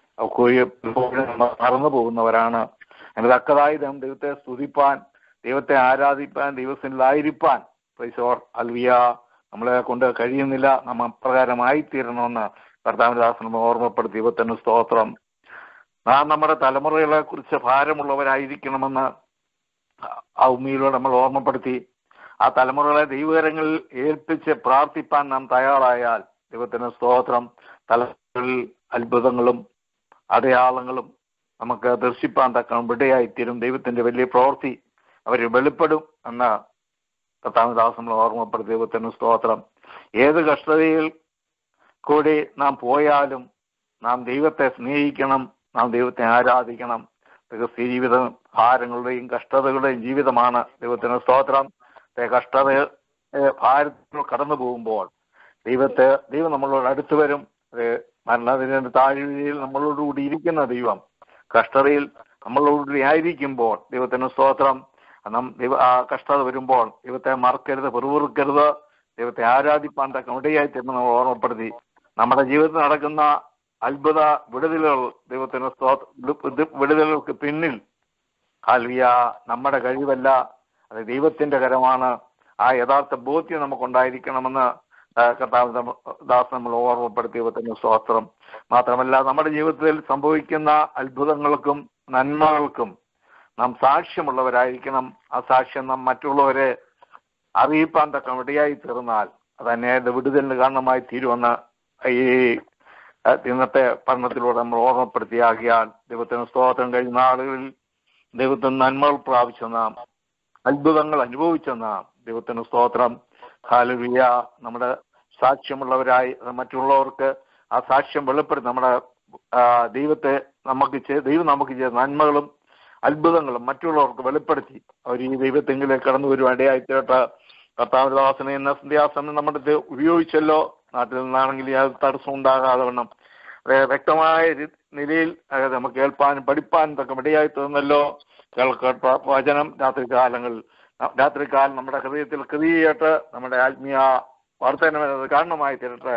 മറന്നു പോകുന്നവരാണ്. അതിന് തക്കതായി ദൈവത്തെ സ്തുതിപ്പാൻ, ദൈവത്തെ ആരാധിപ്പാൻ, ദൈവത്തിലായിരിക്കാൻ പ്രൈസോർ അൽവിയ നമ്മളെ കൊണ്ട് കഴിയുന്നില്ല. നമ്മ അപ്രകാരമായി തീരണമെന്ന് കർത്താവിന്റെ ദാസൻ ഓർമ്മപ്പെടുത്തി. ദൈവത്തിന് സ്തോത്രം. നാം നമ്മുടെ തലമുറകളെ കുറിച്ച് ഭാരമുള്ളവരായിരിക്കണമെന്ന് ആ ഭൂമിയിലൂടെ നമ്മൾ ഓർമ്മപ്പെടുത്തി. ആ തലമുറകളെ ദൈവകരങ്ങളിൽ ഏൽപ്പിച്ച് പ്രാർത്ഥിപ്പാൻ നാം തയ്യാറായാൽ ദൈവത്തിന് സ്തോത്രം, തലമുറകളിൽ അത്ഭുതങ്ങളും അടയാളങ്ങളും നമുക്ക് ദർശിപ്പാൻ തക്ക ഇടയായിത്തീരും. ദൈവത്തിന്റെ വലിയ പ്രവൃത്തി അവർ വെളിപ്പെടും എന്ന കർത്താവിന്റെ ദാസൻ നമ്മൾ ഓർമ്മപ്പെടുത്തി. ദൈവത്തിന് സ്തോത്രം. ഏത് കഷ്ടതയിൽ കൂടി നാം പോയാലും നാം ദൈവത്തെ സ്നേഹിക്കണം, നാം ദൈവത്തെ ആരാധിക്കണം. രഹസ്യ ജീവിതം ഭാരങ്ങളുടെയും കഷ്ടതകളുടെയും ജീവിതമാണ്. ദൈവത്തിന് സ്തോത്രം. കഷ്ടത ഭാരത്തിൽ കടന്നു പോകുമ്പോൾ ദൈവത്തെ ദൈവം നമ്മളോട് അടുത്ത് വരും. മരണത്തിന്റെ താഴ്വരയിൽ നമ്മളോടുകൂടി ഇരിക്കുന്ന ദൈവം കഷ്ടതയിൽ നമ്മളോടുകൂടി ആയിരിക്കുമ്പോൾ ദൈവത്തിന് സ്തോത്രം. ദൈവ ആ കഷ്ടത വരുമ്പോൾ ദൈവത്തെ മറക്കരുത്, പെറുപെറുക്കരുത്. ദൈവത്തെ ആരാധിപ്പാൻ തക്ക ഇടയായി തീർന്ന് നമ്മൾ ഓർമ്മപ്പെടുത്തി. നമ്മുടെ ജീവിതത്തിൽ നടക്കുന്ന അത്ഭുത വിടുതലുകൾ ദൈവത്തിന് വിടുതലുകൾക്ക് പിന്നിൽ ഹല്ലേലൂയ നമ്മുടെ കഴിവല്ല, അത് ദൈവത്തിന്റെ കരമാണ്. ആ യഥാർത്ഥ ബോധ്യം നമുക്കുണ്ടായിരിക്കണമെന്ന് കർത്താവ് ദാസൻ നമ്മൾ ഓർമ്മപ്പെടുത്തി. ദൈവത്തിന് സ്തോത്രം. മാത്രമല്ല നമ്മുടെ ജീവിതത്തിൽ സംഭവിക്കുന്ന അത്ഭുതങ്ങൾക്കും നന്മകൾക്കും നാം സാക്ഷ്യമുള്ളവരായിരിക്കണം. ആ സാക്ഷ്യം നാം മറ്റുള്ളവരെ അറിയിപ്പാൻ തക്ക ഇടയായി തീർന്നാൽ അത് അനേക വിടുതലിന് കാരണമായി തീരുമെന്ന് ഈ ഇന്നത്തെ പഠനത്തിലൂടെ നമ്മൾ ഓർമ്മപ്പെടുത്തിയാകിയാൽ ദൈവത്തിന് സ്തോത്രം. കഴിഞ്ഞ നാളുകളിൽ ദൈവത്തിന് നന്മകൾ പ്രാപിച്ച നാം, അത്ഭുതങ്ങൾ അനുഭവിച്ച നാം ദൈവത്തിന് സ്തോത്രം. ഹല്ലേലൂയ. നമ്മുടെ സാക്ഷ്യമുള്ളവരായി മറ്റുള്ളവർക്ക് ആ സാക്ഷ്യം വെളിപ്പെടുത്തി നമ്മുടെ ദൈവത്തെ നമുക്ക് ദൈവം നമുക്ക് ചെയ്ത നന്മകളും അത്ഭുതങ്ങളും മറ്റുള്ളവർക്ക് വെളിപ്പെടുത്തി അവർ ഈ ദൈവത്തെങ്കിലേക്ക് കടന്നു വരുവാൻ ഇടയായിത്തീരട്ടെ. കർത്താവിന്റെ ദാസനെ എന്ന സന്ധ്യാസമയം നമ്മുടെ ഉപയോഗിച്ചല്ലോ. നാട്ടിൽ നിന്നാണെങ്കിൽ യാതൊരു തടസ്സം ഉണ്ടാകാതെ വണ്ണം വ്യക്തമായ നിലയിൽ നമുക്ക് കേൾപ്പാനും പഠിപ്പാനും തക്ക ഇടയായി തീർന്നല്ലോ. കേൾക്കട്ട വചനം രാത്രി കാലങ്ങളിൽ രാത്രികാലം നമ്മുടെ ഹൃദയത്തിൽ ക്രിയയിട്ട് നമ്മുടെ ആത്മീയ വർധന കാരണമായി തീരട്ടെ.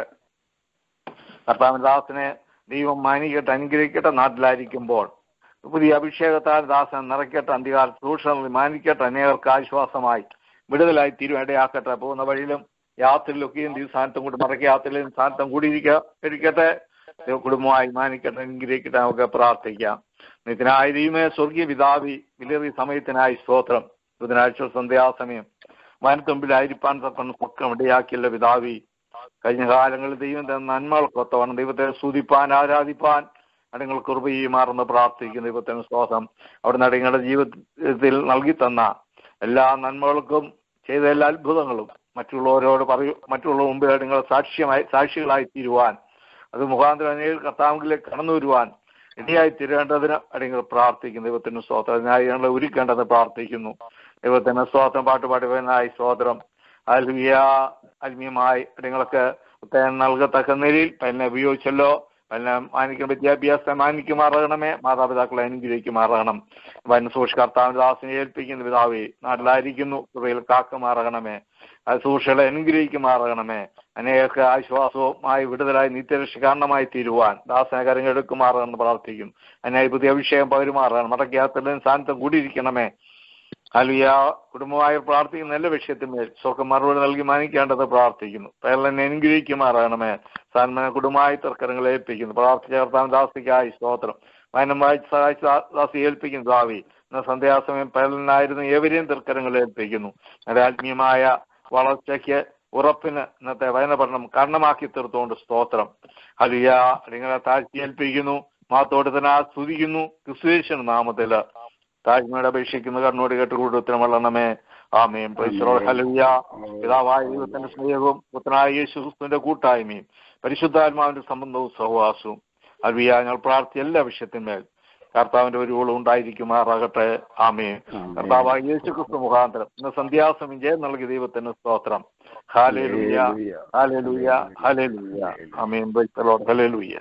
കർത്താവിന്റെ ദാസനെ ദൈവം മാനിക്കട്ടെ, അനുഗ്രഹിക്കട്ടെ. നാട്ടിലായിരിക്കുമ്പോൾ പുതിയ അഭിഷേകത്താൽ ദാസനെ നിറയ്ക്കട്ടെ. അന്ത്യകാല സൂക്ഷ്മ മാനിക്കട്ടെ. അനേകർക്ക് ആശ്വാസമായി വിടുതലായി തീരും ഇടയാക്കട്ടെ. പോകുന്ന വഴിയിലും യാത്രയിലൊക്കെയും സ്ഥാനത്തും കൂടി മറയ്ക്ക യാത്രയിലും സ്ഥാനത്തും കൂടിയിരിക്കുക ഇരിക്കട്ടെ. കുടുംബമായി മാനിക്കട്ടെ, അനുഗ്രഹിക്കട്ടെ. നമുക്ക് പ്രാർത്ഥിക്കാം. നിത്യനായ ദൈവമേ, സ്വർഗീയ പിതാവി, വിലയേറിയ സമയത്തിനായി സ്തോത്രം. ബുധനാഴ്ച സന്ധ്യാസമയം വനത്തുമ്പിലായിരിക്കാൻ തക്ക പൊക്കം ഇടയാക്കിയല്ല പിതാവി. കഴിഞ്ഞ കാലങ്ങളിൽ ദൈവം തന്ന നന്മകൾക്കൊത്തവണ്ണം ദൈവത്തെ സ്തുതിപ്പാൻ ആരാധിപ്പാൻ അടിങ്ങൾ കൃപയുമാറെന്ന് പ്രാർത്ഥിക്കുന്ന ദൈവത്തിന് സ്തോത്രം. അവിടുന്ന് അടിങ്ങളുടെ ജീവിതത്തിൽ നൽകി തന്ന എല്ലാ നന്മകൾക്കും ചെയ്ത എല്ലാ അത്ഭുതങ്ങളും മറ്റുള്ളവരോട് പറയൂ മറ്റുള്ള മുമ്പിൽ നിങ്ങൾ സാക്ഷ്യമായി സാക്ഷികളായി തീരുവാൻ, അത് മുഖാന്തരം അനേക കർത്താവിലേക്ക് കടന്നു വരുവാൻ ഇടയായി തീരേണ്ടതിന് അടിങ്ങൾ പ്രാർത്ഥിക്കുന്നു. ദൈവത്തിന് സ്തോത്രം. അതിനായി ഞങ്ങളെ ഒരുക്കേണ്ടത് പ്രാർത്ഥിക്കുന്നു. ദൈവത്തിന് സ്തോത്രം. പാട്ടുപാടുവാനായി സ്തോത്രം. ആത്മീയ ആത്മീയമായി നിങ്ങൾക്ക് നൽകത്തക്ക നിലയിൽ തന്നെ ഉപയോഗിച്ചല്ലോ. പിന്നെ മാനിക്കുന്ന വിദ്യാഭ്യാസം മാനിക്കുമാറാകണമേ. മാതാപിതാക്കളെ അനുഗ്രഹിക്കുമാറാകണം. വൻ സൂക്ഷിച്ച് കർത്താവിന്റെ ദാസനെ ഏൽപ്പിക്കുന്ന പിതാവേ, നാട്ടിലായിരിക്കുന്നു കൃപയിൽ കാക്കുമാറാകണമേ. അത് സൂക്ഷികളെ അനുഗ്രഹിക്കുമാറാകണമേ. അനേക ആശ്വാസവുമായി വിടുതലായി നിത്യരക്ഷ കാരണമായി തീരുവാൻ ദാസനെ കരങ്ങളെടുക്കുമാറാകണമെന്ന് പ്രാർത്ഥിക്കുന്നു. അതിനായി പുതിയ അഭിഷേകം പകരുമാറാകണം. മടക്കയാത്രയിലും സ്ഥാനത്തും കൂടിയിരിക്കണമേ. ഹല്ലേലൂയ. കുടുംബമായി പ്രാർത്ഥിക്കുന്ന എല്ലാ വിഷയത്തിന്മേൽ സ്വർഗ്ഗം മറുപടി നൽകി മാനിക്കേണ്ടത് പ്രാർത്ഥിക്കുന്നു. പേരെന്നെ അനുഗ്രഹിക്കുമാറാകണമേ. സാൻമന കുടുംബമായി തർക്കരങ്ങളെ ഏൽപ്പിക്കുന്നു. പ്രാർത്ഥിച്ച കർത്താവിൻ ദാസിക്കായി സ്തോത്രം. വയനം വായിച്ച് സഹായിച്ച ദാസി ഏൽപ്പിക്കുന്നു. ദാവി ഇന്ന് സന്ധ്യാസമയം പേരലിനായിരുന്നു ഏവരെയും തർക്കരങ്ങളെ ഏൽപ്പിക്കുന്നു. എൻ്റെ ആത്മീയമായ വളർച്ചയ്ക്ക് ഉറപ്പിന് ഇന്നത്തെ വചന പഠനം കാരണമാക്കി തീർത്തുകൊണ്ട് സ്തോത്രം. ഹല്ലേലൂയ. നിങ്ങളെ താഴ്ത്തി ഏൽപ്പിക്കുന്നു. മാത്തോട് തന്നെ സ്തുതിക്കുന്നു. ക്രിസ്തുയേശുവിന്റെ നാമത്തിൽ താഴ്മയോടെ അപേക്ഷിക്കുന്ന കർണോട് കേട്ടുകൂടി ഉത്തരം വള്ളണമേ. ആമേൻ. ഹല്ലേലൂയ. പിതാവായ ദൈവത്തിന്റെ സ്നേഹവും പുത്രനായ യേശു ക്രിസ്തുവിന്റെ കൂട്ടായ്മയും പരിശുദ്ധാത്മാവിന്റെ സംബന്ധവും സഹവാസവും ഹല്ലേലൂയ ഞങ്ങൾ പ്രാർത്ഥിച്ച എല്ലാ വിഷയത്തിന്മേൽ കർത്താവിന്റെ ഒരുവളും ഉണ്ടായിരിക്കുമാറാകട്ടെ. ആമേൻ. കർത്താവായ യേശു ക്രിസ്തു മുഖാന്തരം ഇന്ന് സന്ധ്യാസമയം ജയം നൽകിയ ദൈവത്തിന് സ്തോത്രം. ഹല്ലേലൂയ. ഹല്ലേലൂയ. ഹല്ലേലൂയ. ആമേൻ. ഹല്ലേലൂയ.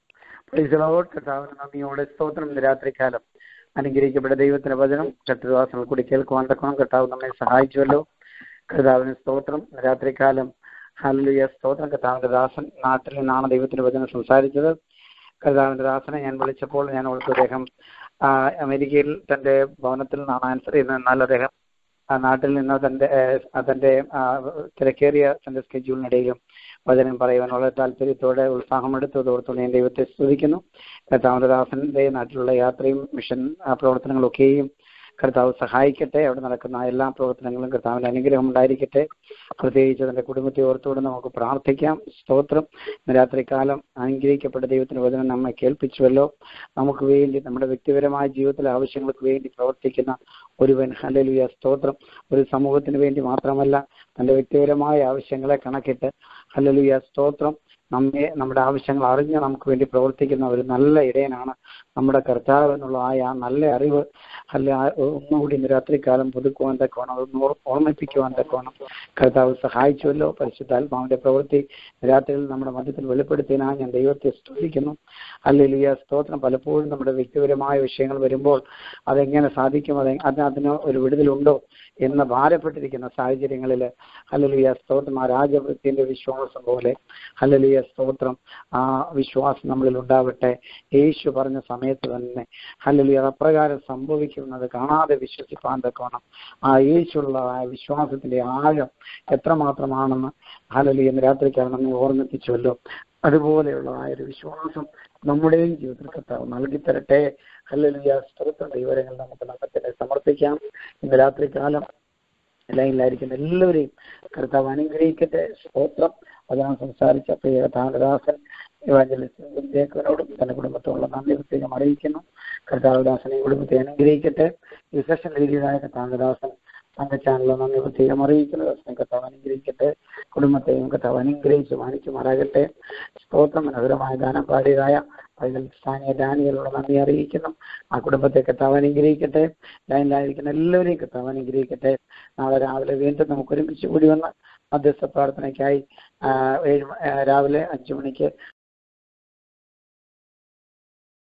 കർത്താവിന് നന്ദിയോടെ സ്തോത്രം. ഇന്ന് രാത്രികാലം അനുഗ്രഹിക്കപ്പെട്ട ദൈവത്തിന്റെ വചനം കർത്തൃദാസങ്ങൾ കൂടി കേൾക്കുവാൻ തക്കണം. കർത്താവ് നമ്മെ സഹായിച്ചുവല്ലോ. കർത്താവിന് സ്തോത്രം. രാത്രികാലം ഹല്ലേലൂയ സ്തോത്രം. കർത്താവിന്റെ ദാസൻ നാട്ടിൽ നിന്നാണ് ദൈവത്തിന്റെ വചനം സംസാരിച്ചത്. കർത്താവിന്റെ ദാസനെ ഞാൻ വിളിച്ചപ്പോൾ ഞാൻ ഓർത്തു അദ്ദേഹം അമേരിക്കയിൽ തന്റെ ഭവനത്തിൽ നിന്നാണ് ആൻസർ ചെയ്യുന്നത്. എന്നാൽ അദ്ദേഹം നാട്ടിൽ നിന്ന് തന്റെ തന്റെ തിരക്കേറിയ തന്റെ സ്കെഡ്യൂളിനിടയിലും വചനം പറയുവാൻ വളരെ താല്പര്യത്തോടെ ഉത്സാഹമെടുത്തതോടത്തോടെ ഞാൻ ദൈവത്തെ സ്തുതിക്കുന്നു. കർത്താവിന്റെ ദാസന്റെ നാട്ടിലുള്ള യാത്രയും മിഷൻ പ്രവർത്തനങ്ങളൊക്കെയും കർത്താവ് സഹായിക്കട്ടെ. അവിടെ നടക്കുന്ന എല്ലാ പ്രവർത്തനങ്ങളും കർത്താവിന്റെ അനുഗ്രഹം ഉണ്ടായിരിക്കട്ടെ. പ്രത്യേകിച്ച് തന്റെ കുടുംബത്തെ ഓർത്തുകൊണ്ട് നമുക്ക് പ്രാർത്ഥിക്കാം. സ്തോത്രം. രാത്രികാലം അനുഗ്രഹിക്കപ്പെട്ട ദൈവത്തിന്റെ വചനം നമ്മെ കേൾപ്പിച്ചുവല്ലോ. നമുക്ക് വേണ്ടി നമ്മുടെ വ്യക്തിപരമായ ജീവിതത്തിലെ ആവശ്യങ്ങൾക്ക് വേണ്ടി പ്രവർത്തിക്കുന്ന ഒരുവൻ. ഹല്ലേലൂയ സ്തോത്രം. ഒരു സമൂഹത്തിന് വേണ്ടി മാത്രമല്ല, തന്റെ വ്യക്തിപരമായ ആവശ്യങ്ങളെ കണക്കിട്ട് ഹല്ലേലൂയ സ്തോത്രം നമ്മെ നമ്മുടെ ആവശ്യങ്ങൾ അറിഞ്ഞ് നമുക്ക് വേണ്ടി പ്രവർത്തിക്കുന്ന ഒരു നല്ല ഇടയനാണ് നമ്മുടെ കർത്താവ് എന്നുള്ള ആ നല്ല അറിവ് അല്ല ഒന്നുകൂടി ഇന്ന് രാത്രികാലം പുതുക്കുവാൻ തക്കോണം, ഒന്ന് ഓർമ്മിപ്പിക്കുവാൻ തക്കോണം കർത്താവ് സഹായിച്ചുവല്ലോ. പരിശുദ്ധാത്മാവിന്റെ പ്രവൃത്തി രാത്രിയിൽ നമ്മുടെ മധ്യത്തിൽ വെളിപ്പെടുത്തിയതിനാൽ ഞാൻ ദൈവത്തെ സ്തുതിക്കുന്നു. ഹല്ലേലൂയ സ്തോത്രം. പലപ്പോഴും നമ്മുടെ വ്യക്തിപരമായ വിഷയങ്ങൾ വരുമ്പോൾ അതെങ്ങനെ സാധിക്കും, അത് അത് അതിന് ഒരു വിടുതലുണ്ടോ എന്ന് ഭാരപ്പെട്ടിരിക്കുന്ന സാഹചര്യങ്ങളിൽ ഹല്ലേലൂയ സ്തോത്രം ആ രാജവൃത്തിന്റെ വിശ്വാസം പോലെ ഹല്ലേലൂയ സ്തോത്രം ആ വിശ്വാസം നമ്മളിൽ ഉണ്ടാവട്ടെ. യേശു പറഞ്ഞ സമയത്ത് തന്നെ ഹല്ലേലൂയ അപ്രകാരം സംഭവിക്കുന്നത് കാണാതെ വിശ്വസിപ്പാൻ തക്കോണം ആ യേശുള്ള ആ വിശ്വാസത്തിന്റെ ആഴം എത്രമാത്രമാണെന്ന് ഹല്ലേലൂയ രാത്രിക്കാണ് നമ്മെ ഓർമ്മിപ്പിച്ചുവല്ലോ. അതുപോലെയുള്ള ആ ഒരു വിശ്വാസം നമ്മുടെയും ജീവിതത്തിൽ കർത്താവ് നൽകി തരട്ടെ. ഹല്ലേലൂയ സ്തോത്രം. ദൈവങ്ങൾ നമുക്ക് നമ്മെ സമർപ്പിക്കാം. ഇന്ന് രാത്രികാലം ലൈനിലായിരിക്കുന്ന എല്ലാവരെയും കർത്താവ് അനുഗ്രഹിക്കട്ടെ. സ്തോത്രം. അതിനാണ് സംസാരിച്ച പ്രിയ താങ്കളദാസൻ ഇവാഞ്ചലിസ്റ്റ് ജേക്കബിനോടും തന്റെ കുടുംബത്തോടുള്ള നന്ദി പ്രത്യേകം അറിയിക്കുന്നു. കർത്താവദാസനെ കുടുംബത്തെ അനുഗ്രഹിക്കട്ടെ. ഈ സെഷൻ രീതിയിലായ താങ്കളദാസൻ സംഘ ചാനലിൽ നന്ദി പ്രത്യേകം അറിയിക്കുന്നത്. കർത്താവ് അനുഗ്രഹിക്കട്ടെ, കുടുംബത്തെയും കർത്താവ് അനുഗ്രഹിച്ച് മാനിക്കുമാറാകട്ടെ. സ്തോത്രം മനോഹരമായ ഗാനം പാടിയതായ പൈതൽ സ്ഥാനീയ ഡാനിയലോട് നന്ദി അറിയിക്കുന്നു. ആ കുടുംബത്തെ കർത്താവ് അനുഗ്രഹിക്കട്ടെ. ലൈനിലായിരിക്കുന്ന എല്ലാവരെയും കർത്താവ് അനുഗ്രഹിക്കട്ടെ. നാളെ രാവിലെ വീണ്ടും നമുക്ക് ഒരുമിച്ച് കൂടി വന്ന് മധ്യസ്ഥ പ്രാർത്ഥനയ്ക്കായി ഏഴ് രാവിലെ അഞ്ചു മണിക്ക്